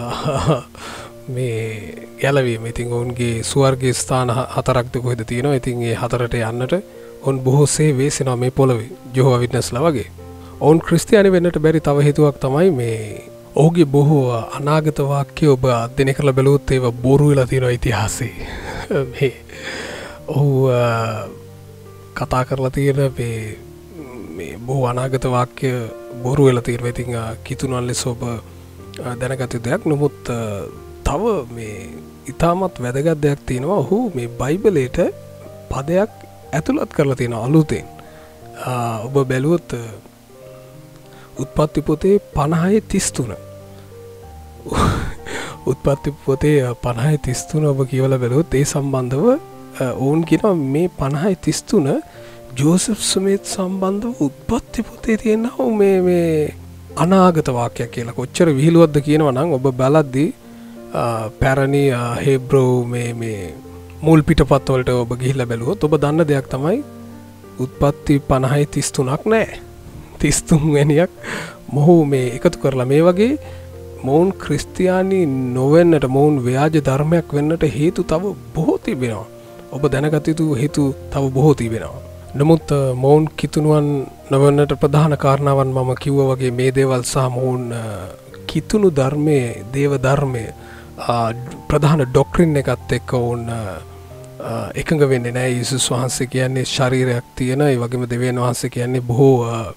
මේ ගැලවීම. ඉතින් ඔවුන්ගේ ස්වර්ගයේ ස්ථාන හතරක්ද කොහෙද තියෙනවා. ඉතින් ඒ හතරට යන්නට ඔවුන් බොහෝසේ වෙසෙනවා මේ පොළවේ ජෙහෝවා විට්නස්ලා වගේ. ඔවුන් ක්‍රිස්තියානි වෙන්නට බැරි තව හේතුවක් තමයි මේ ඔහුගේ බොහෝ අනාගත වාක්‍ය ඔබ අධ්‍යයනය කරලා බැලුවොත් ඒවා බොරු වෙලා තියෙනවා ඉතිහාසයේ. මේ ඔහු කතා කරලා තියෙන මේ මේ බොහෝ අනාගත වාක්‍ය බොරු වෙලා තියෙනවා. ඉතින් කිතුණුවන් ලෙස ඔබ දැනගත යුතු දෙයක්. නමුත් තව මේ ඉතාමත් වැදගත් දෙයක් තියෙනවා. ඔහු මේ බයිබලයට පදයක් ඇතුළත් කරලා තියෙනවා අලුතෙන්. ඔබ බැලුවොත් උත්පත්ති පොතේ පනහයි තිස් තුන උත්පත්ති පොතේ පනහයි තිස් තුන ඔබ කියවලා බැලුවොත් ඒ සම්බන්ධව ඔවුන් කියනවා මේ පනහයි තිස් තුන ජෝසප් ස්මිත් සම්බන්ධව උත්පත්ති පොතේ තියෙනවා මේ මේ අනාගත වාක්‍යයක් කියලා. කොච්චර විහිළුවක්ද කියනවා නම් ඔබ බලද්දී පැරණි හේබ්‍රෝ මේ මේ මුල් පිටපත් වලට ඔබ ගිහිල්ලා බැලුවොත් ඔබ දන්න දෙයක් තමයි උත්පත්ති පනහයි තිස් තුනක් නැහැ. තිස් තුන් වෙනියක් මොහු මේ එකතු කරලා මේ වගේ මොවුන් ක්‍රිස්තියානි නොවෙන්නට මොවුන් ව්‍යාජ ධර්මයක් වෙන්නට හේතු තව බොහෝ තිබෙනවා. ඔබ දැනගත යුතු හේතු තව බොහෝ තිබෙනවා. නමුත් මොවුන් කිතුණුවන් නොවන්නට ප්‍රධාන කාරණාවන් මම කිව්වා වගේ මේ දේවල් සහ මොවුන් කිතුණු ධර්මයේ දේව ධර්මයේ ප්‍රධාන ඩොක්ට්‍රින් එකත් එක්ක ඔවුන් එකඟ වෙන්නේ නැහැ. යේසුස් වහන්සේ කියන්නේ ශරීරයක් තියෙන, ඒ වගේම දෙවියන් වහන්සේ කියන්නේ බොහෝ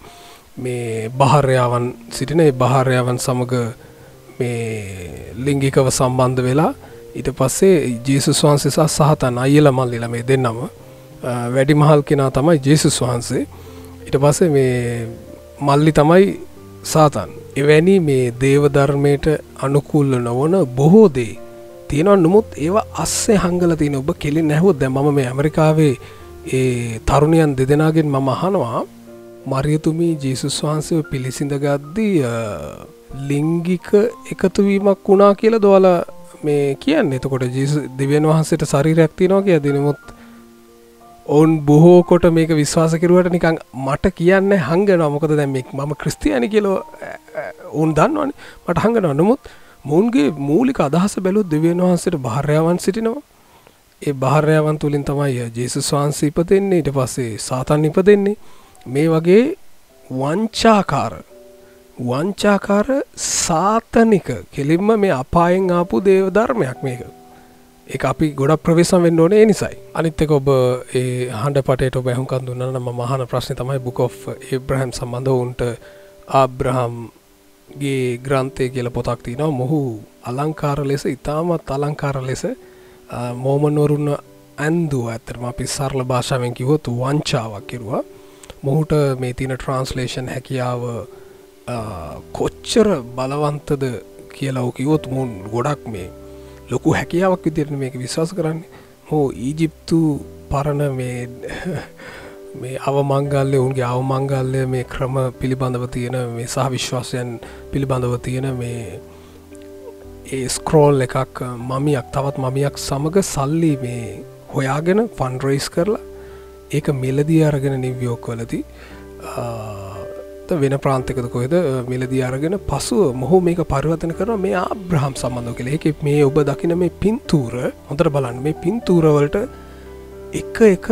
මේ බාහිරයන් සිටින ඒ බාහිරයන් සමග මේ ලිංගිකව සම්බන්ධ වෙලා ඊට පස්සේ ජේසුස් වහන්සේ සහ සහතන් අයියලා මල්ලිලා මේ දෙන්නම වැඩිමහල් කෙනා තමයි ජේසුස් වහන්සේ. ඊට පස්සේ මේ මල්ලි තමයි සාතන්. එවැනි මේ දේව ධර්මයට අනුකූල නොවන බොහෝ දේ තියෙනවා. නමුත් ඒවා අස්සේ හංගලා තියෙන ඔබ කෙලින් නැහුවොත් දැන් මම මේ ඇමරිකාවේ ඒ තරුණයන් දෙදෙනාගෙන් මම අහනවා මරියතුමී ජේසුස් වහන්සේව පිළිසිඳ ගද්දී ලිංගික එකතු වීමක් වුණා කියලා දොලා මේ කියන්නේ. එතකොට ජේසුස් දෙවියන් වහන්සේට ශරීරයක් තියෙනවා කියලාද? නමුත් ඔවුන් බොහෝ කොට මේක විශ්වාස කරුවට නිකන් මට කියන්නේ හංගනවා. මොකද දැන් මේ මම ක්‍රිස්තියානි කියලා ඔවුන් දන්නවනේ. මට හංගනවා. නමුත් මොවුන්ගේ මූලික අදහස බැලුවොත් දෙවියන් වහන්සේට බාහිරයන් සිටිනවා. ඒ බාහිරයන් තුලින් තමයි ජේසුස් වහන්සේ ඉපදෙන්නේ. ඊට පස්සේ සාතන් ඉපදෙන්නේ. මේ වගේ වංචාකාර වංචාකාර සාතනික කෙලින්ම මේ අපායෙන් ආපු දේව ධර්මයක් මේක. ඒක අපි ගොඩක් ප්‍රවේශම් වෙන්න ඕනේ ඒ නිසායි. අනිත් එක ඔබ ඒ හඬ පටේට ඔබ අහුම්කම් දුන්නා නම් මම අහන ප්‍රශ්නේ තමයි Book of Abraham සම්බන්ධව උන්ට ආබ්‍රහම්ගේ ග්‍රන්ථය කියලා පොතක් තියෙනවා. මොහු අලංකාර ලෙස ඉතාමත් අලංකාර ලෙස මෝමන් වරුන් ඇන්දුව ඇතරම අපි සරල භාෂාවෙන් කිව්වොත් වංචාවක් කෙරුවා. මොහුට මේ තියෙන ට්‍රාන්ස්ලේෂන් හැකියාව කොච්චර බලවන්තද කියලා කිව්වොත් මොහු ගොඩක් මේ ලොකු හැකියාවක් විදිහට මේක විශ්වාස කරන්නේ. මොහු ඊජිප්තු පරණ මේ මේ අවමංගල්‍ය උන්ගේ අවමංගල්‍ය මේ ක්‍රම පිළිබඳව තියෙන මේ සහ විශ්වාසයන් පිළිබඳව තියෙන මේ ඒ ස්ක්‍රෝල් එකක් මමියක් තවත් මමියක් සමග සල්ලි මේ හොයාගෙන ෆන්ඩ්රේස් කරලා ඒක මිලදී අරගෙන නිව්යෝක් වලදී වෙන ප්‍රාන්තයකද කොහෙද මිලදී අරගෙන පසුව මොහු මේක පරිවර්තන කරනවා මේ ආබ්‍රහම් සම්බන්ධව කියලා. ඒකේ මේ ඔබ දකින මේ පින්තූර හොඳට බලන්න. මේ පින්තූර වලට එක එක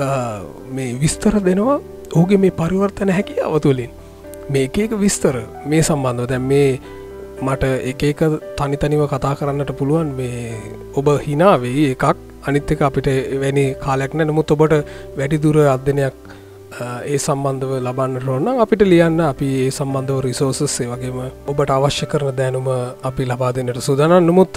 මේ විස්තර දෙනවා ඔහුගේ මේ පරිවර්තන හැකියාව තුළින්. මේ එක එක විස්තර මේ සම්බන්ධව දැන් මේ මට එක එක තනි තනිව කතා කරන්නට පුළුවන්. මේ ඔබ hina වෙයි එකක් අනිත් එක අපිට වැනි කාලයක් නැහැ. නමුත් ඔබට වැඩි දුර අධ්‍යයනයක් ඒ සම්බන්ධව ලබන්නට ඕන නම් අපිට ලියන්න. අපි ඒ සම්බන්ධව රිසෝසස් ඒ වගේම ඔබට අවශ්‍ය කරන දැනුම අපි ලබා දෙන්නට සූදානම්. නමුත්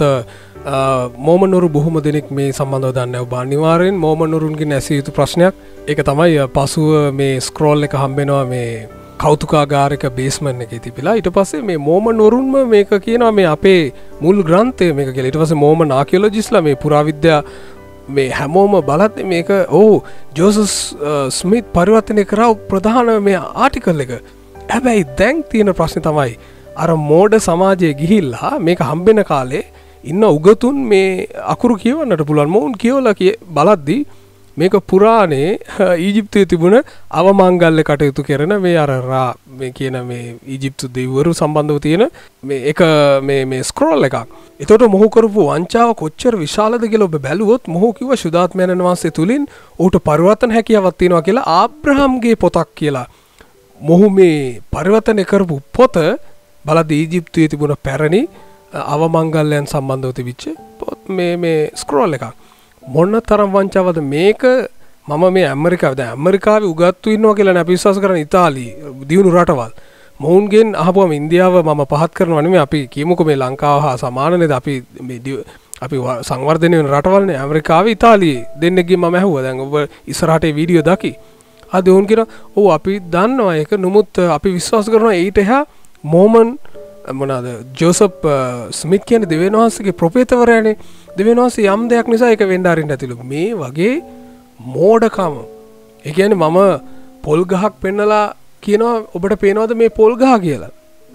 මෝමනුරු බොහොම දෙනෙක් මේ සම්බන්ධව දන්නේ නැහැ. ඔබ අනිවාර්යෙන් මෝමනුරුන්ගෙන් ඇසිය යුතු ප්‍රශ්නයක්. ඒක තමයි පසුව මේ ස්ක්‍රෝල් එක හම්බෙනවා මේ කෞතුකාගාරික බේස්මන් එකේ තිබිලා. ඊට පස්සේ මේ මෝමනුරුන්ම මේක කියනවා මේ අපේ මුල් ග්‍රන්ථය මේක කියලා. ඊට පස්සේ මෝමන් ආකියොලොජිස්ලා මේ පුරාවිද්‍යා මේ හැමෝම බලද්දි මේක ඔව් ජෝසස් ස්මිත් පරිවර්තනය කරා ප්‍රධාන මේ ආටිකල් එක. හැබැයි දැන් තියෙන ප්‍රශ්නේ තමයි අර මෝඩ සමාජයේ ගිහිල්ලා මේක හම්බෙන කාලේ ඉන්න උගතුන් මේ අකුරු කියවන්නට පුළුවන්. මොවුන් කියවලා බලද්දි මේක පුරාණේ ඊජිප්තුවේ තිබුණ අවමංගල්‍ය කටයුතු කරන මේ අර රා මේ කියන මේ ඊජිප්තු දෙවිවරු සම්බන්ධව තියෙන මේ එක මේ මේ ස්ක්‍රෝල් එකක්. එතකොට මොහු කරපු වංචාව කොච්චර විශාලද කියලා ඔබ බැලුවොත් මොහු කිව්ව ශුද්ධාත්මයන් වහන්සේ තුලින් ඌට පරිවර්තන හැකියාවක් තියෙනවා කියලා ආබ්‍රහම්ගේ පොතක් කියලා. මොහු මේ පරිවර්තනය කරපු පොත බලද්දී ඊජිප්තුවේ තිබුණ පැරණි අවමංගල්‍යයන් සම්බන්ධව තිබිච්ච මේ මේ ස්ක්‍රෝල් එකක්. මොන තරම් වංචාවද මේක. මම මේ ඇමරිකාව දැන් ඇමරිකාවේ උගත්තු ඉන්නවා කියලා නේ අපි විශ්වාස කරන්නේ. ඉතාලිය දියුණු රටවල් මොවුන්ගෙන් අහපුවම ඉන්දියාව මම පහත් කරනවා නෙමෙයි. අපි කියමුකෝ මේ ලංකාව හා සමාන නේද. අපි මේ අපි සංවර්ධනය වෙන රටවල්නේ. ඇමරිකාවේ ඉතාලියේ දෙන්නෙක්ගෙන් මම ඇහුවා. දැන් ඔබ ඉස්සරහට ඒ වීඩියෝ දකි. ආ දෙවුන් කියනවා ඔව් අපි දන්නවා ඒක. නමුත් අපි විශ්වාස කරනවා ඊට එහා මෝමන් මොනවාද ජෝසප් ස්මිත් කියන්නේ දෙවියන් වහන්සේගේ ප්‍රොෆෙටවරයානේ. දෙවියන් වහන්සේ යම් දෙයක් නිසා ඒක වෙන්න අරින්න ඇතිලු. මේ වගේ මෝඩකම. ඒ කියන්නේ මම පොල් ගහක් පෙන්නලා කියනවා ඔබට පේනවද මේ පොල් ගහ කියලා.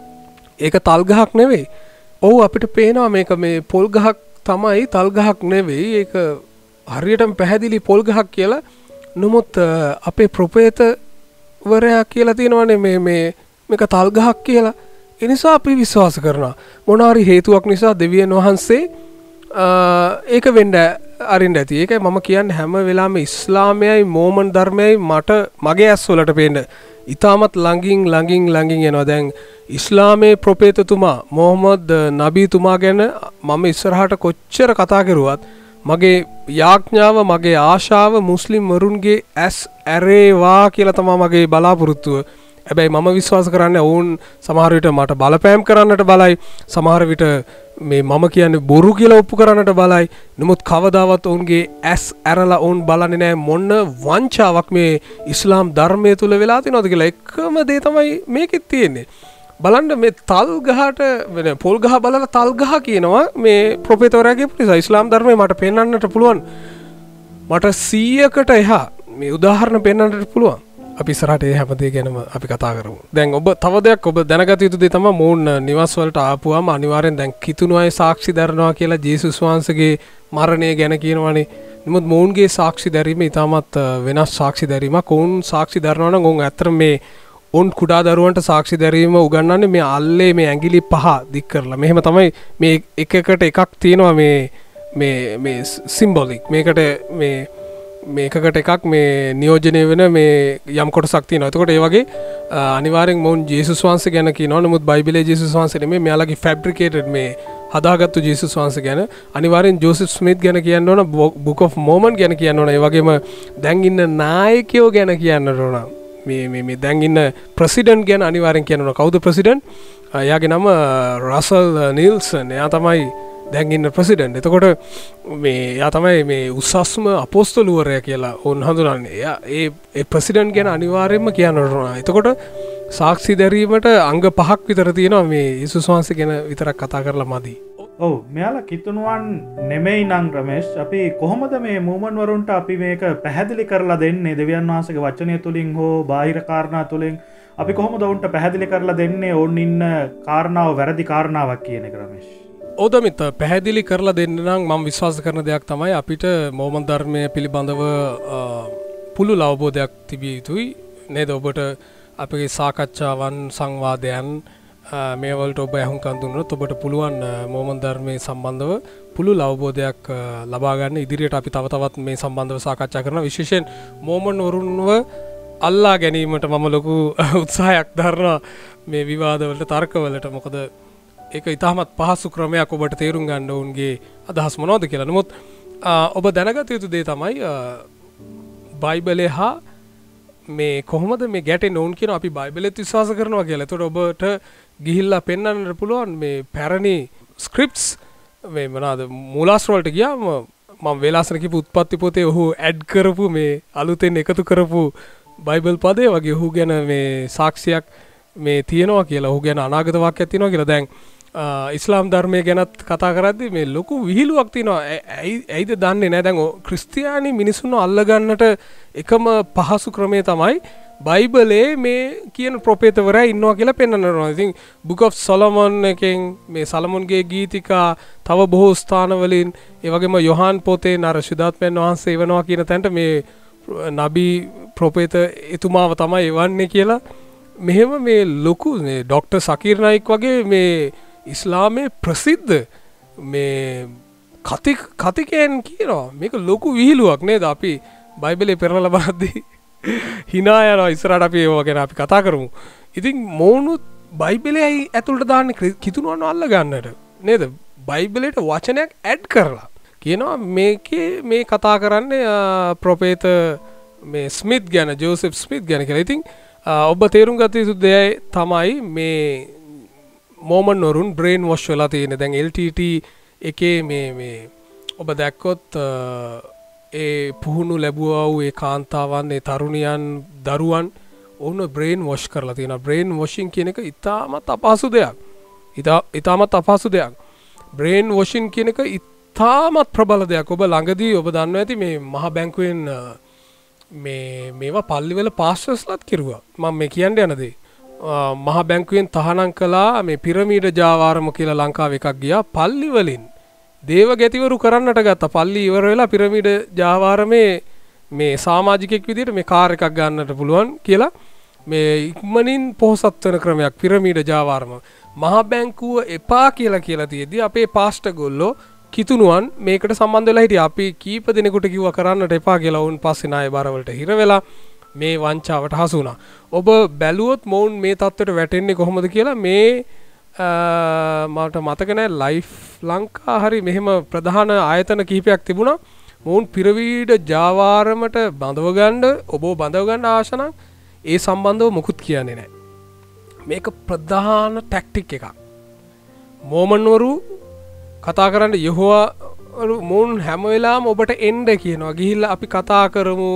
ඒක තල් ගහක් නෙවෙයි. ඔව් අපිට පේනවා මේක මේ පොල් ගහක් තමයි තල් ගහක් නෙවෙයි. ඒක හරියටම පැහැදිලි පොල් ගහක් කියලා. නමුත් අපේ ප්‍රොෆෙටවරයා කියලා තියෙනවානේ මේ මේ මේක තල් ගහක් කියලා. ඒ නිසා අපි විශ්වාස කරනවා මොනාරි හේතුවක් නිසා දෙවියන් වහන්සේ ඒක වෙන්න අරින්න ඇති. ඒකයි මම කියන්නේ හැම වෙලාවෙම ඉස්ලාමයයි මෝමන් ධර්මයයි මට මගේ ඇස් වලට පේන්න ඉතාමත් ළඟින් ළඟින් ළඟින් යනවා. දැන් ඉස්ලාමයේ ප්‍රොෆෙටතුමා මොහමඩ් නබීතුමා ගැන මම ඉස්සරහට කොච්චර කතා කරුවත් මගේ යාඥාව මගේ ආශාව මුස්ලිම් වරුන්ගේ ඇස් ඇරේවා කියලා තමයි මගේ බලාපොරොත්තුව. හැබැයි මම විශ්වාස කරන්නේ ඔවුන් සමහර විට මට බලපෑම් කරන්නට බලයි. සමහර විට මේ මම කියන්නේ බොරු කියලා ඔප්පු කරන්නට බලයි. නමුත් කවදාවත් ඔවුන්ගේ ඇස් ඇරලා ඔවුන් බලන්නේ නැහැ මොන වංචාවක් මේ ඉස්ලාම් ධර්මයේ තුල වෙලා තියෙනවද කියලා. එකම දේ තමයි මේකෙත් තියෙන්නේ. බලන්න මේ තල් ගහට වෙන පොල් ගහ බලලා තල් ගහ කියනවා මේ ප්‍රොෆෙටවරයාගේ නිසා. ඉස්ලාම් ධර්මයේ මට පෙන්වන්නට පුළුවන්. මට සීයකට එහා මේ උදාහරණ පෙන්වන්නට පුළුවන්. අපි ඉස්සරහට ඒ හැමදේ ගැනම අපි කතා කරමු. දැන් ඔබ තව දෙයක් ඔබ දැනගත යුතු දේ තමයි මොවුන් නිවස් වලට ආපුවාම අනිවාර්යෙන් දැන් කිතුණු අය සාක්ෂි දරනවා කියලා ජේසුස් වහන්සේගේ මරණය ගැන කියනවානේ. නමුත් මොවුන්ගේ සාක්ෂි දැරීම ඉතාමත් වෙනස් සාක්ෂි දැරීමක්. ඔවුන් සාක්ෂි දරනවා නම් ඔවුන් ඇත්තට මේ ඔවුන් කුඩා දරුවන්ට සාක්ෂි දැරීම උගන්වන්නේ මේ අල්ලේ මේ ඇඟිලි පහ දික් කරලා. මෙහෙම තමයි මේ එක එකට එකක් තියෙනවා මේ මේ මේ සිම්බොලික්. මේකට මේ මේකකට එකක් මේ නියෝජනය වෙන මේ යම් කොටසක් තියෙනවා. එතකොට ඒ වගේ අනිවාර්යෙන් මොවුන් ජේසුස් වහන්සේ ගැන කියනවා. නමුත් බයිබලයේ ජේසුස් වහන්සේ නෙමෙයි මෙයාලගේ ෆැබ්‍රිකේටඩ් මේ හදාගත්තු ජේසුස් වහන්සේ ගැන. අනිවාර්යෙන් ජෝසප් ස්මිත් ගැන කියන්න ඕන. බුක් ඔෆ් මෝමන් ගැන කියන්න ඕන. ඒ වගේම දැන් ඉන්න නායකයෝ ගැන කියන්න ඕන. මේ මේ මේ දැන් ඉන්න ප්‍රෙසිඩන්ට් ගැන අනිවාර්යෙන් කියන්න ඕන. කවුද ප්‍රෙසිඩන්ට්? එයාගේ නම රසල් නිල්සන්. එයා තමයි දැන් ඉන්න ප්‍රෙසිඩන්ට්. එතකොට මේ යා තමයි මේ උසස්ම අපොස්තලුවරයා කියලා ඕන් හඳුනන්නේ. එයා ඒ ඒ ප්‍රෙසිඩන්ට් ගැන අනිවාර්යයෙන්ම කියන්න ඕන. එතකොට සාක්ෂි දැරීමට අංග පහක් විතර තියෙනවා මේ යේසුස් වහන්සේ ගැන විතරක් කතා කරලා මදි. ඔව් මෙයාලා කිතුණුවන් නෙමෙයි නම් රමේෂ් අපි කොහොමද මේ මූමන් වරුන්ට අපි මේක පැහැදිලි කරලා දෙන්නේ දෙවියන් වහන්සේගේ වචනය තුලින් හෝ බාහිර කාරණා තුලින් අපි කොහොමද උන්ට පැහැදිලි කරලා දෙන්නේ ඕන් ඉන්න කාරණාව වැරදි කාරණාවක් කියන එක රමේෂ්? ඕදමිත පැහැදිලි කරලා දෙන්න නම් මම විශ්වාස කරන දෙයක් තමයි අපිට මෝමන් ධර්මය පිළිබඳව පුළුල් අවබෝධයක් තිබිය යුතුයි නේද? ඔබට අපගේ සාකච්ඡාවන් සංවාදයන් මේවලට ඔබ ඇහුම්කන් දුන්නොත් ඔබට පුළුවන් මෝමන් ධර්මයේ සම්බන්ධව පුළුල් අවබෝධයක් ලබා ගන්න. ඉදිරියට අපි තව තවත් මේ සම්බන්ධව සාකච්ඡා කරනවා. විශේෂයෙන් මෝමන් වරුන්ව අල්ලා ගැනීමට මම ලොකු උත්සාහයක් දරනවා මේ විවාදවලට තර්කවලට. මොකද ඒක ඉතාමත් පහසු ක්‍රමයක් ඔබට තේරුම් ගන්න ඔවුන්ගේ අදහස් මොනවද කියලා. නමුත් ඔබ දැනගත යුතු දේ තමයි බයිබලය හා මේ කොහොමද මේ ගැටෙන්නේ ඔවුන් කියන අපි බයිබලෙත් විශ්වාස කරනවා කියලා. එතකොට ඔබට ගිහිල්ලා පෙන්වන්න පුළුවන් මේ පැරණි ස්ක්‍රිප්ට්ස් මේ මොනවාද මූලාශ්‍ර වලට ගියාම මම වේලාසන කියපු උත්පත්ති පොතේ ඔහු ඇඩ් කරපු මේ අලුතෙන් එකතු කරපු බයිබල් පදේ වගේ ඔහු ගැන මේ සාක්ෂියක් මේ තියෙනවා කියලා. ඔහු ගැන අනාගත වාක්‍යයක් තියෙනවා කියලා. දැන් ඉස්ලාම් ධර්මය ගැනත් කතා කරද්දී මේ ලොකු විහිළුවක් තියෙනවා. ඇයිද දන්නේ නැහැ. දැන් ක්‍රිස්තියානි මිනිසුන්ව අල්ලගන්නට එකම පහසු ක්‍රමය තමයි බයිබලයේ මේ කියන ප්‍රොපේතවරයා ඉන්නවා කියලා පෙන්වනවා. ඉතින් Book of Solomon එකෙන් මේ සලමොන්ගේ ගීතිකා තව බොහෝ ස්ථානවලින් ඒ වගේම යොහාන් පොතේ නර ශුද්ධාත්මයන් වහන්සේ එවනවා කියන තැනට මේ නබි ප්‍රොපේත එතුමාව තමයි එවන්නේ කියලා මෙහෙම මේ ලොකු මේ ડોක්ටර් සකීර් නායික් වගේ මේ ඉස්ලාමයේ ප්‍රසිද්ධ මේ කතික කතිකයන් කියනවා මේක ලොකු විහිළුවක් නේද? අපි බයිබලේ පෙරලා බලද්දී hina යනවා. ඉස්සරහට අපි ඒව ගැන අපි කතා කරමු. ඉතින් මොවුනුත් බයිබලයේ ඇතුළට දාන්නේ කිතුණුවන් අල්ල ගන්නට නේද? බයිබලයට වචනයක් ඇඩ් කරලා කියනවා මේකේ මේ කතා කරන්නේ ප්‍රොපේත මේ ස්මිත් ගැන ජෝසෙෆ් ස්මිත් ගැන කියලා. ඉතින් ඔබ තේරුම් ගත යුතු දෙය තමයි මේ මෝමන් වරුන් බ්‍රේන් වොෂ් වෙලා තියෙන. දැන් එල් ටී ටී එකේ මේ මේ ඔබ දැක්කොත් ඒ පුහුණු ලැබුවා වූ ඒ කාන්තාවන් ඒ තරුණියන් දරුවන් ඔවුන් බ්‍රේන් වොෂ් කරලා තියෙනවා. බ්‍රේන් වොෂින් කියන එක ඉතාමත් අපහසු දෙයක්. ඉතා ඉතාමත් අපහසු දෙයක්. බ්‍රේන් වොෂින් කියන එක ඉතාමත් ප්‍රබල දෙයක්. ඔබ ළඟදී ඔබ දන්නවා ඇති මේ මහ බැංකුවෙන් මේ මේවා පල්ලිවල පාස්ටර්ස්ලාත් කිරුවා. මම මේ කියන්න යන දේ මහ බැංකුවෙන් තහනම් කළා මේ පිරමීඩ ජාවාරම කියලා ලංකාවේ එකක් ගියා. පල්ලි වලින් දේව ගැතිවරු කරන්නට ගත්තා. පල්ලි ඉවර වෙලා පිරමීඩ ජාවාරමේ මේ සමාජිකෙක් විදිහට මේ කාර් එකක් ගන්නට පුළුවන් කියලා මේ ඉක්මනින් පොහොසත් වෙන ක්‍රමයක් පිරමීඩ ජාවාරම. මහ බැංකුව එපා කියලා කියලා තියෙද්දි අපේ පාස්ටර් ගොල්ලෝ කිතුණුවන් මේකට සම්බන්ධ වෙලා හිටියා. අපි කීප දෙනෙකුට කිව්වා කරන්නට එපා කියලා. වුන් පස්සේ ණය බරවලට හිර වෙලා මේ වංචාවට හසු වුණා. ඔබ බැලුවොත් මොවුන් මේ තත්ත්වයට වැටෙන්නේ කොහොමද කියලා මේ මට මතක නැහැ ලයිෆ් ලංකා හරි මෙහෙම ප්‍රධාන ආයතන කිහිපයක් තිබුණා. මොවුන් පිරවීඩ ජාවාරමට බඳව ගන්න ඔබ බඳව ගන්න ආශ නම් ඒ සම්බන්ධව මොකුත් කියන්නේ නැහැ. මේක ප්‍රධාන ටැක්ටික් එකක්. මෝමන්වරු කතා කරන්න යෙහෝවා මොවුන් හැම වෙලාවම ඔබට එන්න කියනවා. ගිහිල්ලා අපි කතා කරමු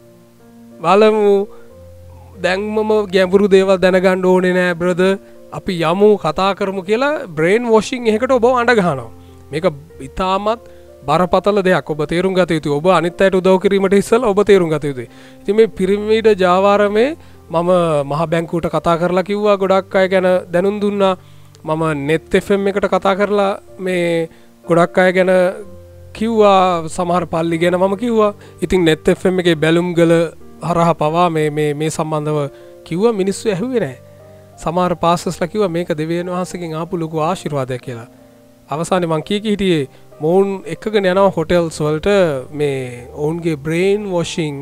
බලමු දැන්මම ගැඹුරු දේවල් දැනගන්න ඕනේ නෑ බ්‍රදර් අපි යමු කතා කරමු කියලා බ්‍රේන් වොෂින් එකකට ඔබ අඬ ගහනවා. මේක ඉතාමත් බරපතල දෙයක්. ඔබ තේරුම් ගත යුතුයි. ඔබ අනිත් අයට උදව් කිරීමට ඉස්සෙල්ලා ඔබ තේරුම් ගත යුතුයි. ඉතින් මේ පිරමීඩ ජාවාරමේ මම මහ බැංකුවට කතා කරලා කිව්වා. ගොඩක් අය ගැන දැනුම් දුන්නා. මම net එෆ් එම් එකට කතා කරලා මේ ගොඩක් අය ගැන කිව්වා. සමහර පල්ලි ගැන මම කිව්වා. ඉතින් net එෆ් එම් එකේ බැලුම් ගල හරහා පවා මේ මේ මේ සම්බන්ධව කිව්වා. මිනිස්සු ඇහුවේ නැහැ. සමහර පාස්ටර්ස්ලා කිව්වා මේක දෙවියන් වහන්සේගෙන් ආපු ලොකු ආශිර්වාදයක් කියලා. අවසානයේ මං කී කී හිටියේ මොවුන් එකගෙන යනවා හොටෙල්ස් වලට මේ ඔවුන්ගේ බ්‍රේන් වොෂින්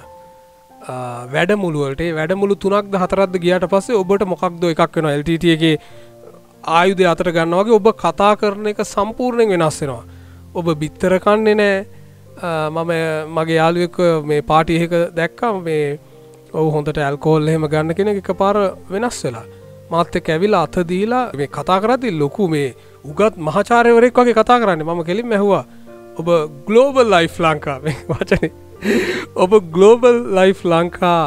වැඩමුළු වලට. ඒ වැඩමුළු තුනක්ද හතරක්ද ගියාට පස්සේ ඔබට මොකක්ද එකක් වෙනවා. එල් ටී ටී එකේ ආයුධය අතට ගන්නවා වගේ ඔබ කතා කරන එක සම්පූර්ණයෙන් වෙනස් වෙනවා. ඔබ බිත්තර කන්නේ නැහැ. මම මගේ යාළුවෙක් මේ පාටි එකක දැක්කම මේ ඔව් හොඳට ඇල්කොහොල් එහෙම ගන්න කෙනෙක් එකපාර වෙනස් වෙලා. මාත් එක්ක ඇවිල්ලා අත දීලා මේ කතා කරද්දි ලොකු මේ උගත් මහාචාර්යවරයෙක් වගේ කතා කරන්නේ. මම කෙලින්ම ඇහුවා ඔබ ග්ලෝබල් ලයිෆ් ලංකා මේ වචනේ ඔබ ග්ලෝබල් ලයිෆ් ලංකා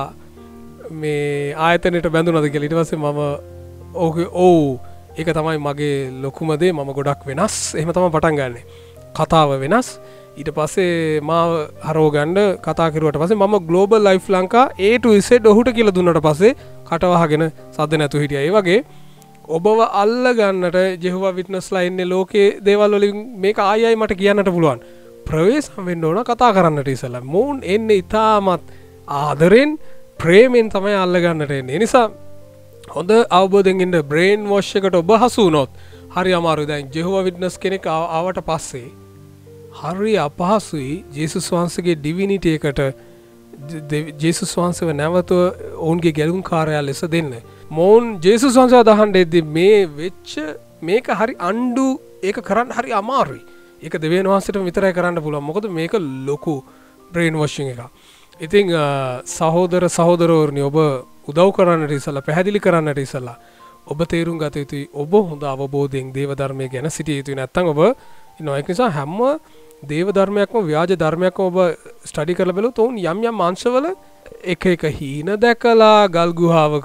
මේ ආයතනයට බැඳුනද කියලා. ඊට පස්සේ මම ඕකේ ඔව් ඒක තමයි මගේ ලොකුම දේ. මම ගොඩක් වෙනස්. එහෙම තමයි පටන් ගන්නෙ. කතාව වෙනස්. ඊට පස්සේ මාව හරව ගන්න කතා කරුවට පස්සේ මම global life Lanka A to Z ඔහුට කියලා දුන්නට පස්සේ කටවහගෙන සද්ද නැතුව හිටියා. ඒ වගේ ඔබව අල්ල ගන්නට ජෙහෝවා විට්නස්ලා ඉන්නේ ලෝකේ දේවල් වලින් මේක ආයි ආයි මට කියන්නට පුළුවන්. ප්‍රවේශම් වෙන්න ඕන කතා කරන්නට ඉස්සලා. මෝන් එන්නේ ඉතාමත් ආදරෙන් ප්‍රේමෙන් තමයි අල්ල ගන්නට එන්නේ. ඒ නිසා හොඳ අවබෝධයෙන් ඉන්න බ්‍රේන් වොෂ් එකට ඔබ හසු වුණොත් හරි අමාරුයි. දැන් ජෙහෝවා විට්නස් කෙනෙක් ආවට පස්සේ හරි අපහසුයි ජේසුස් වහන්සේගේ ඩිවිනිටි එකට ජේසුස් වහන්සේව නැවත ඔවුන්ගේ ගැලුම් කාර්යය ලෙස දෙන්න. මොවුන් ජේසුස් වහන්සේව දහන්න එද්දි මේ වෙච්ච මේක හරි අන්ඩු ඒක කරන්න හරි අමාරුයි. ඒක දෙවියන් වහන්සේට විතරයි කරන්න පුළුවන්. මොකද මේක ලොකු බ්‍රේන් වොෂින් එකක්. ඉතින් සහෝදර සහෝදරවරුනි ඔබ උදව් කරන්නට ඉස්සලා පැහැදිලි කරන්නට ඉස්සලා ඔබ තේරුම් ගත යුතුයි ඔබ හොඳ අවබෝධයෙන් දේව ධර්මය ගැන සිටිය යුතුයි. නැත්නම් ඔබ ඉන්නවා. ඒක නිසා හැම දේව ධර්මයක්ම ව්‍යාජ ධර්මයක්ම ඔබ ස්ටඩි කරලා බලුවොත් උන් යම් යම් අංශවල එක එක හීන දැකලා ගල් ගුහාවක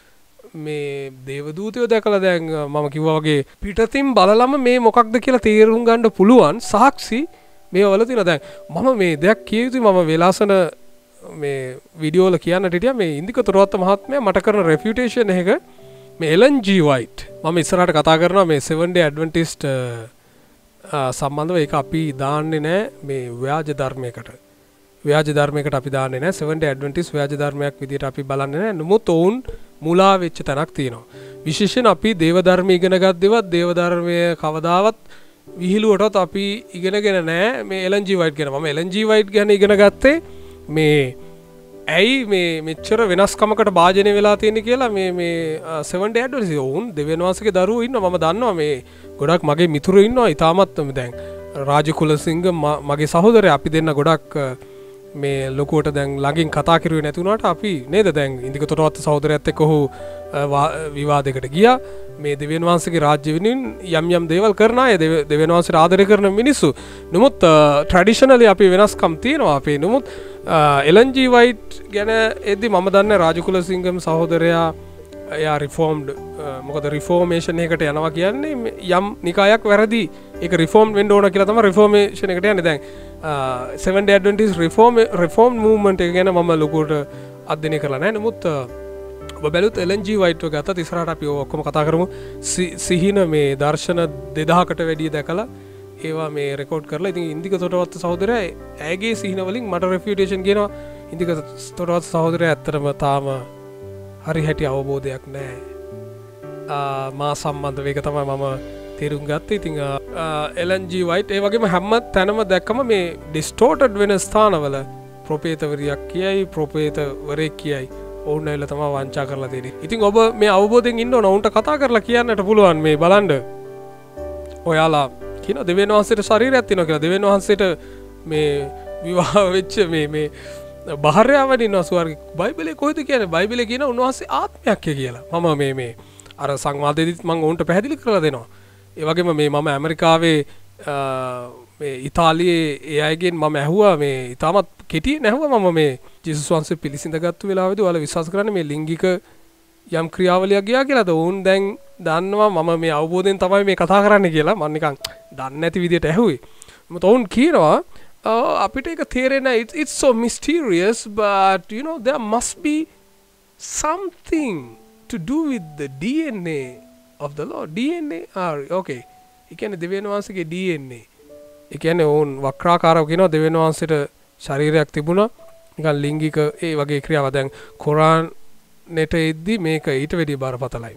මේ දේවදූතයෝ දැකලා දැන් මම කිව්වා වගේ පිටතින් බලලම මේ මොකක්ද කියලා තේරුම් ගන්න පුළුවන් සාක්ෂි මේ වල තියෙනවා. දැන් මම මේ දෙයක් කිය යුතුයි. මම වෙලාසන මේ වීඩියෝ වල කියන්නට හිටියා මේ ඉන්දික තොරවත්ත මහත්මයා මට කරන රෙෆියුටේෂන් එක මේ එලන් ජී වයිට් මම ඉස්සරහට කතා කරනවා මේ සෙවන් ඩේ ඇඩ්වෙන්ටිස්ට් සම්බන්ධව. ඒක අපි දාන්නේ නැහැ මේ ව්‍යාජ ධර්මයකට. ව්‍යාජ ධර්මයකට අපි දාන්නේ නැහැ. සෙවන් ඩේ ඇඩ්වෙන්ටිස්ට් ව්‍යාජ ධර්මයක් විදිහට අපි බලන්නේ නැහැ. නමුත් ඔවුන් මුලා වෙච්ච තැනක් තියෙනවා. විශේෂයෙන් අපි දේව ධර්ම ඉගෙන ගත්තේවත් දේව ධර්මයේ කවදාවත් විහිළුවටත් අපි ඉගෙනගෙන නැහැ මේ එලන් ජී වයිට් ගැන. මම එලන් ජී වයිට් ගැන ඉගෙන ගත්තේ මේ ඇයි මේ මෙච්චර වෙනස්කමකට භාජනය වෙලා තියෙන්නේ කියලා මේ මේ සෙවන් ඩේ ඇඩ්වෙන්ටිස්ට් ඔවුන් දෙවියන් වහන්සේගේ දරුවෝ ඉන්නවා. මම දන්නවා මේ ගොඩක් මගේ මිතුරු ඉන්නවා. ඉතාමත් දැන් රාජ කුලසිංහ මගේ සහෝදරයා අපි දෙන්න ගොඩක් මේ ලොකුවට දැන් ළඟින් කතා කරුවේ නැති වුණාට අපි නේද දැන් ඉන්දික තොටවත්ත සහෝදරයත් එක්ක ඔහු විවාදයකට ගියා. මේ දෙවියන් වහන්සේගේ රාජ්‍ය වෙනුවෙන් යම් යම් දේවල් කරන අය දෙවියන් වහන්සේට ආදරය කරන මිනිස්සු. නමුත් ට්‍රැඩිෂනලි අපි වෙනස්කම් තියෙනවා අපේ. නමුත් එලන් ජී වයිට් ගැන එද්දි මම දන්නේ රාජ කුලසිංහම් සහෝදරයා එයා රිෆෝම්ඩ් මොකද රිෆෝමේෂන් එකට යනවා කියන්නේ යම් නිකායක් වැරදි ඒක රිෆෝම් වෙන්න ඕන කියලා තමයි රිෆෝමේෂන් එකට යන්නේ. දැන් seven day adventist reform reform movement එක ගැන මම ලොකුට අධ්‍යයනය කරලා නැහැ. නමුත් ඔබ බැලුවොත් එලන් ජී වයිට් එක ගත්තත් ඉස්සරහට අපි ඔක්කොම කතා කරමු. සිහින මේ දර්ශන දෙදහකට වැඩිය දැකලා ඒවා මේ රෙකෝඩ් කරලා ඉතින් ඉන්දික තොටවත්ත සහෝදරයා ඇගේ සිහින වලින් මට රෙෆියුටේෂන් කියනවා. ඉන්දික තොටවත්ත සහෝදරයා ඇත්තටම තාම හරි හැටි අවබෝධයක් නැහැ මා සම්බන්ධව. ඒක තමයි මම තේරුම් ගත්තේ. ඉතින් එලන් ජී වයිට් ඒ වගේම හැම තැනම දැක්කම මේ ඩිස්ටෝටඩ් වෙන ස්ථානවල ප්‍රොපේතවරියක් කියයි ප්‍රොපේතවරයෙක් කියයි ඔවුන් ඇවිල්ලා තමයි වංචා කරලා තියෙන්නේ. ඉතින් ඔබ මේ අවබෝධයෙන් ඉන්න ඕන. ඔවුන්ට කතා කරලා කියන්නට පුළුවන් මේ බලන්න ඔයාලා කියන දෙවියන් වහන්සේට ශරීරයක් තියෙනවා කියලා. දෙවියන් වහන්සේට මේ විවාහ වෙච්ච මේ මේ බහරයාවන් ඉන්නවා ස්වර්ගේ. බයිබලයේ කොහෙද කියන්නේ? බයිබලයේ කියන උන්වහන්සේ ආත්මයක් කියලා. මම මේ මේ අර සංවාදයේදීත් මම ඔවුන්ට පැහැදිලි කරලා දෙනවා. ඒ වගේම මේ මම ඇමරිකාවේ මේ ඉතාලියේ ඒ අයගෙන් මම ඇහුවා මේ ඉතාමත් කෙටියෙන් ඇහුවා මම මේ ජේසුස් වහන්සේ පිළිසිඳගත්තු වෙලාවේදී ඔයාලා විශ්වාස කරන්නේ මේ ලිංගික යම් ක්‍රියාවලියක් ගියා කියලාද? ඔවුන් දැන් දන්නවා මම මේ අවබෝධයෙන් තමයි මේ කතා කරන්නේ කියලා. මම නිකන් දන්නේ නැති විදියට ඇහුවේ. මොකද ඔවුන් කියනවා අපිට ඒක තේරෙන්නේ it's, it's so mysterious but you know there must be something to do with the D N A of the Lord. D N A ah okay. ඒ කියන්නේ දෙවියන් වහන්සේගේ D N A. ඒ කියන්නේ ඔවුන් වක්‍රාකාරව කියනවා දෙවියන් වහන්සේට ශරීරයක් තිබුණා. නිකන් ලිංගික ඒ වගේ ක්‍රියාව. දැන් කොරාන් නෙට එද්දි මේක ඊට වැඩිය බරපතලයි.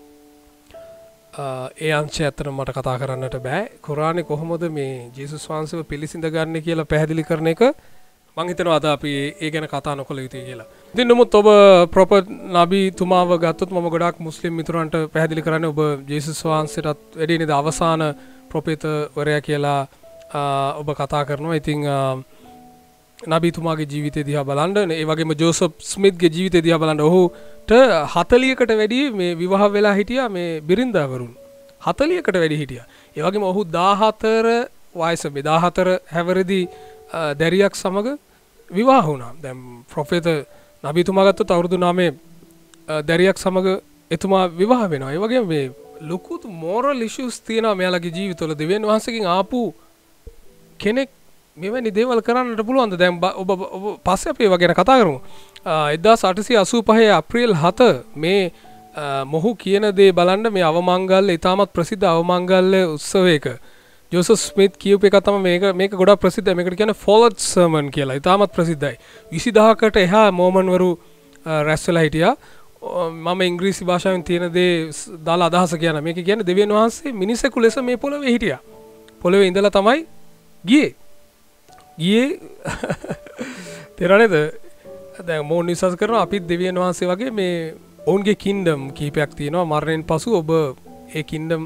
ඒ අංශය ඇත්තට මට කතා කරන්නට බෑ. කුරානේ කොහොමද මේ ජේසුස් වහන්සේව පිළිසිඳ ගන්න කියලා පැහැදිලි කරන එක මම හිතනවා අද අපි ඒ ගැන කතා නොකළ යුතුයි කියලා. ඉතින් නමුත් ඔබ ප්‍රොපර් නබිතුමාව ගත්තොත් මම ගොඩාක් මුස්ලිම් මිතුරන්ට පැහැදිලි කරන්නේ ඔබ ජේසුස් වහන්සේටත් වැඩි නේද අවසාන ප්‍රොපේතවරයා කියලා ඔබ කතා කරනවා. ඉතින් නබිතුමාගේ ජීවිතය දිහා බලන්න ඒ වගේම ජෝසප් ස්මිත්ගේ ජීවිතය දිහා බලන්න ඔහුට හතලියකට වැඩි මේ විවාහ වෙලා හිටියා මේ බිරින්දාවරුන් හතලියකට වැඩි හිටියා. ඒ වගේම ඔහු දාහතර වයස මේ දාහතර හැවිරිදි දැරියක් සමග විවාහ වුණා. දැන් ප්‍රොෆෙත නබිතුමා ගත්තොත් අවුරුදු නවය දැරියක් සමග එතුමා විවාහ වෙනවා. ඒ වගේම මේ ලොකු මොරල් ඉෂුස් තියෙනවා මෙයාලගේ ජීවිතවල. දෙවියන් වහන්සේගෙන් ආපු කෙනෙක් මෙවැනි දේවල් කරන්නට පුළුවන්ද? දැන් ඔබ ඔබ පස්සේ අපි ඒවා ගැන කතා කරමු. එක්දාස් අටසිය අසූ පහ අප්‍රේල් හත මේ මොහු කියන දේ බලන්න මේ අවමංගල්‍ය ඉතාමත් ප්‍රසිද්ධ අවමංගල්‍ය උත්සවයක ජෝසප් ස්මිත් කියපු එක තමයි මේක මේක ගොඩක් ප්‍රසිද්ධයි. මේකට කියන්නේ ෆෝලඩ් සර්මන් කියලා. ඉතාමත් ප්‍රසිද්ධයි. විසිදහකට එහා මෝමන්වරු රැස් වෙලා හිටියා. මම ඉංග්‍රීසි භාෂාවෙන් තියෙන දේ දාලා අදහස කියන මේක කියන්නේ දෙවියන් වහන්සේ මිනිසෙකු ලෙස මේ පොළවේ හිටියා. පොළවේ ඉඳලා තමයි ගියේ. ගියේ තේරෙනවද? දැන් මොන් විශ්වාස කරනවා අපිත් දෙවියන් වහන්සේ වගේ මේ ඔවුන්ගේ කින්ඩම් කීපයක් තියෙනවා. මරණයෙන් පසු ඔබ ඒ කින්ඩම්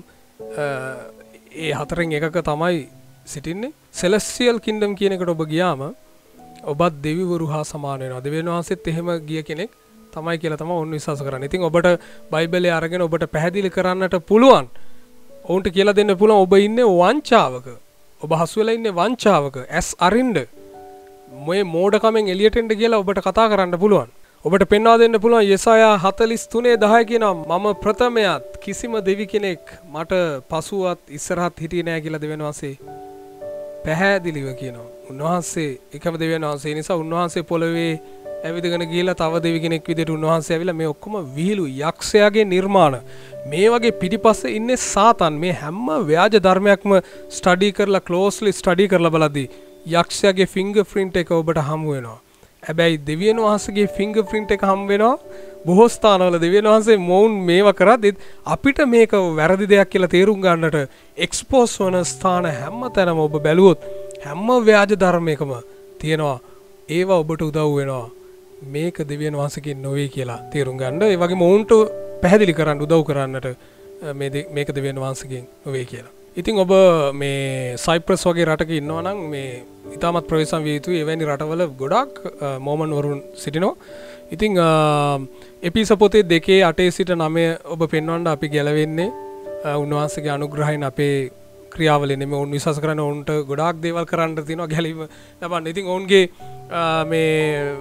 ඒ හතරෙන් එකක තමයි සිටින්නේ. සෙලස්ටියල් කින්ඩම් කියන එකට ඔබ ගියාම ඔබත් දෙවිවරු හා සමාන වෙනවා. දෙවියන් වහන්සේත් එහෙම ගිය කෙනෙක් තමයි කියලා තමයි ඔවුන් විශ්වාස කරන්නේ. ඉතින් ඔබට බයිබලයේ අරගෙන ඔබට පැහැදිලි කරන්නට පුළුවන්. ඔවුන්ට කියලා දෙන්න පුළුවන් ඔබ ඉන්නේ වංචාවක. ඔබ හසු වෙලා ඉන්නේ වංචාවක. ඇස් අරින්න. මේ මෝඩකමෙන් එළියට එන්න කියලා ඔබට කතා කරන්න පුළුවන්. ඔබට පෙන්වා දෙන්න පුළුවන් යෙසායා හතළිස් තුනේ දහය කියනවා මම ප්‍රථමයත් කිසිම දෙවි කෙනෙක් මට පසුවත් ඉස්සරහත් හිටියේ නෑ කියලා දෙවියන් වහන්සේ පැහැදිලිව කියනවා. උන්වහන්සේ එකම දෙවියන් වහන්සේ නිසා උන්වහන්සේ පොළවේ ඇවිදගෙන ගිහිල්ලා තව දෙවි කෙනෙක් විදිහට උන්වහන්සේ ඇවිල්ලා මේ ඔක්කොම විහිළු යක්ෂයාගේ නිර්මාණ. මේ වගේ පිටිපස්සේ ඉන්නේ සාතන්. මේ හැම ව්‍යාජ ධර්මයක්ම ස්ටඩි කරලා ක්ලෝස්ලි ස්ටඩි කරලා බලද්දී යක්ෂයාගේ ෆින්ගර් ප්‍රින්ට් එක ඔබට හමු වෙනවා. හැබැයි දෙවියන් වහන්සේගේ ෆින්ගර් ප්‍රින්ට් එක හම් වෙනවා බොහෝ ස්ථානවල. දෙවියන් වහන්සේ මොවුන් මේවා කරද්දි අපිට මේක වැරදි දෙයක් කියලා තේරුම් ගන්නට එක්ස්පෝස් වන ස්ථාන හැම තැනම ඔබ බැලුවොත් හැම ව්‍යාජ ධර්මයකම තියෙනවා. ඒවා ඔබට උදව් වෙනවා මේක දෙවියන් වහන්සේකින් නොවේ කියලා තේරුම් ගන්න. ඒ වගේම ඔවුන්ට පැහැදිලි කරන්න උදව් කරන්නට මේ මේක දෙවියන් වහන්සේකින් නොවේ කියලා. ඉතින් ඔබ මේ සයිප්‍රස් වගේ රටක ඉන්නවා නම් මේ ඉතාමත් ප්‍රවේශම් විය යුතුයි. එවැනි රටවල ගොඩාක් මෝමන් වරුන් සිටිනවා. ඉතින් එපිස පොතේ දෙකේ අටේ සිට නවය ඔබ පෙන්වන්න අපි ගැලවෙන්නේ උන්වහන්සේගේ අනුග්‍රහයෙන් අපේ ක්‍රියාවලින් නෙමෙයි. ඔවුන් විශ්වාස කරන ඔවුන්ට ගොඩාක් දේවල් කරන්න තියෙනවා ගැලීම ලබන්න. ඉතින් ඔවුන්ගේ මේ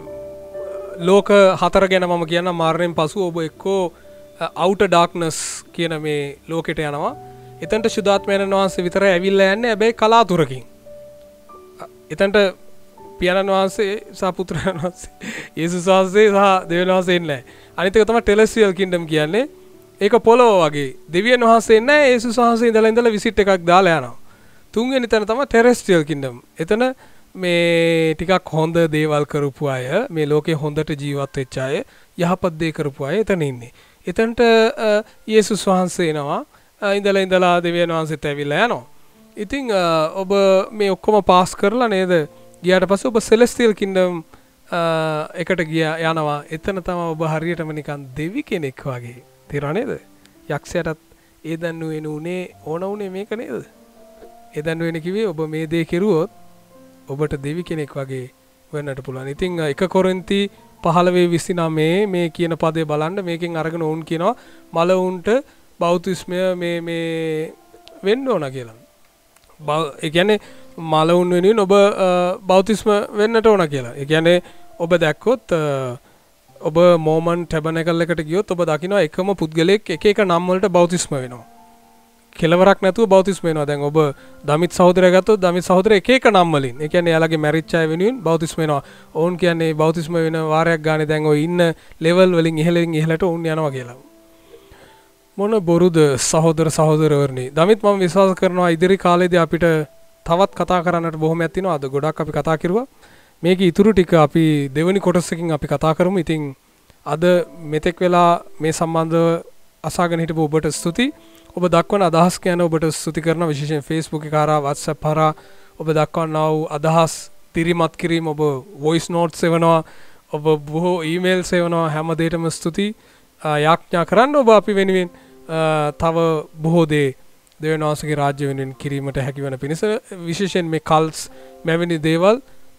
ලෝක හතර ගැන මම කියන්න මාරණයෙන් පසු ඔබ එක්කෝ අවුටර් ඩාර්ක්නස් කියන මේ ලෝකෙට යනවා. එතනට ශුද්ධාත්මයන් වහන්සේ විතරයි ඇවිල්ලා යන්නේ. හැබැයි කලාතුරකින්. එතනට පියාණන් වහන්සේ සහ පුත්‍රයන් වහන්සේ යේසුස් වහන්සේ සහ දෙවියන් වහන්සේ ඉන්නේ නැහැ. අනිත් එක තමයි ටෙලෙස්ටියල් කින්ඩම් කියන්නේ. ඒක පොළොව වගේ. දෙවියන් වහන්සේ ඉන්නේ නැහැ. යේසුස් වහන්සේ ඉඳලා ඉඳලා විසිට් එකක් දාලා යනවා. තුන්වෙනි තැන තමයි ටෙරෙස්ට්‍රියල් කින්ඩම්. එතන මේ ටිකක් හොඳ දේවල් කරපු අය, මේ ලෝකේ හොඳට ජීවත් වෙච්ච අය, යහපත් දේ කරපු අය එතන ඉන්නේ. එතනට යේසුස් වහන්සේ එනවා. ඉඳලා ඉඳලා දෙවියන් වහන්සේත් ඇවිල්ලා යනවා. ඉතින් ඔබ මේ ඔක්කොම පාස් කරලා නේද ගියාට පස්සේ ඔබ සෙලෙස්ටියල් කින්ඩම් එකට ගියා යනවා. එතන තමයි ඔබ හරියටම නිකන් දෙවි කෙනෙක් වගේ. තේරුණා නේද? යක්ෂයාටත් ඒ දන්නුවේ නුනේ ඕන උනේ මේක නේද? ඒ දන්නුවේ කිව්වේ ඔබ මේ දේ කෙරුවොත් ඔබට දෙවි කෙනෙක් වගේ වෙන්නට පුළුවන්. ඉතින් එක කොරින්ති පහළොව විසිනමය මේ කියන පදේ බලන්න. මේකෙන් අරගෙන වුන් කියනවා මල උන්ට බෞතිස්මය මේ මේ වෙන්න ඕන කියලා. ඒ කියන්නේ මල උන් වෙනුවෙන් ඔබ බෞතිස්ම වෙන්නට ඕන කියලා. ඒ කියන්නේ ඔබ දැක්කොත් ඔබ මෝමන් ටැබර්නකල් එකට ගියොත් ඔබ දකිනවා එකම පුද්ගලයෙක් එක එක නම් වලට බෞතිස්ම වෙනවා. කෙලවරක් නැතුව බෞතිස්ම වෙනවා. දැන් ඔබ දමිත් සහෝදරයා ගත්තොත් දමිත් සහෝදරයා එක එක නම් වලින්. ඒ කියන්නේ එයාලගේ මැරිච් අය වෙනුවෙන් බෞතිස්ම වෙනවා. ඕන් කියන්නේ බෞතිස්ම වෙන වාරයක් ගානේ දැන් ඔය ඉන්න ලෙවල් වලින් ඉහළින් ඉහළට ඕන් යනවා කියලා. මොන බොරුද සහෝදර සහෝදරවරුනි. දමිත් මම විශ්වාස කරනවා ඉදිරි කාලේදී අපිට තවත් කතා කරන්නට බොහොමයක් තියෙනවා. අද ගොඩක් අපි කතා කරුවා. මේක ඉතුරු ටික අපි දෙවෙනි කොටසකින් අපි කතා කරමු. ඉතින් අද මෙතෙක් වෙලා මේ සම්බන්ධව අසාගෙන හිටපු ඔබට ස්තුතියි. ඔබ දක්වන අදහස් ගැන ඔබට ස්තුති කරනවා. විශේෂයෙන් Facebook එක හරහා WhatsApp හරහා ඔබ දක්වන්නා වූ අදහස් තිරිමත් කිරීම, ඔබ voice notes එවනවා, ඔබ බොහෝ emails එවනවා. හැම දෙයකටම ස්තුතියි. යාඥා කරන්න ඔබ අපි වෙනුවෙන් තව බොහෝ දේ දෙවියන් වහන්සේගේ රාජ්‍ය වෙනුවෙන් කිරීමට හැකිවන පිණිස විශේෂයෙන් මේ කල්ස් මෙවැනි දේවල්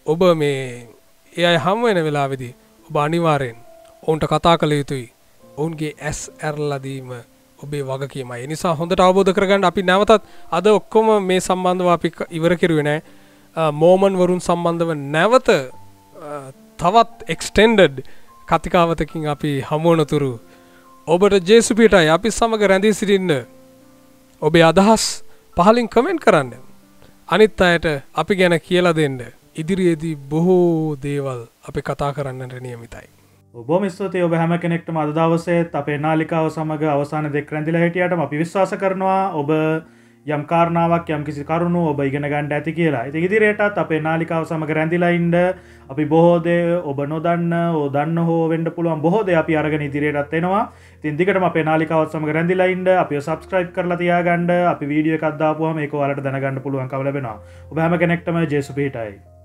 ඔබ මේ ඒ අය හම් වෙන වෙලාවේදී ඔබ අනිවාර්යෙන් ඔවුන්ට කතා කළ යුතුයි. ඔවුන්ගේ ඇස් ඇරලා දීම ඔබේ වගකීමයි. ඒ නිසා හොඳට අවබෝධ කරගන්න අපි නැවතත් අද ඔක්කොම මේ සම්බන්ධව අපි ඉවර කෙරුවේ නෑ. මෝමන් වරුන් සම්බන්ධව නැවත තවත් එක්ස්ටෙන්ඩඩ් කතිකාවතකින් අපි හමුවනතුරු ඔබට ජේසුපියටයි අපි සමග රැඳී සිටින්න. ඔබේ අදහස් පහලින් කමෙන්ට් කරන්න. අනිත් අයට අපි ගැන කියලා දෙන්න. ඉදිරියේදී බොහෝ දේවල් අපි කතා කරන්නට නියමිතයි. බොහොම ස්තුතියි ඔබ හැම කෙනෙක්ටම අද දවසේත් අපේ නාලිකාව සමග අවසාන දෙක රැඳිලා හිටියටම අපි විශ්වාස කරනවා ඔබ යම් කාරණාවක් යම් කිසි කරුණු ඔබ ඉගෙන ගන්න ඇති කියලා. ඉතින් ඉදිරියටත් අපේ නාලිකාව සමග රැඳිලා ඉන්න අපි බොහෝ දේ ඔබ නොදන්න ඕ දන්න හෝ වෙන්න පුළුවන් බොහෝ දේ අපි අරගෙන ඉදිරියටත් එනවා. ඉතින් දිගටම අපේ නාලිකාවත් සමග රැඳිලා ඉන්න අපිව subscribe කරලා තියාගන්න. අපි වීඩියෝ එකක් දාපුවාම ඒක ඔයාලට දැනගන්න පුළුවන්කම ලැබෙනවා. ඔබ හැම කෙනෙක්ටම ජේසුස් පිහිටයි.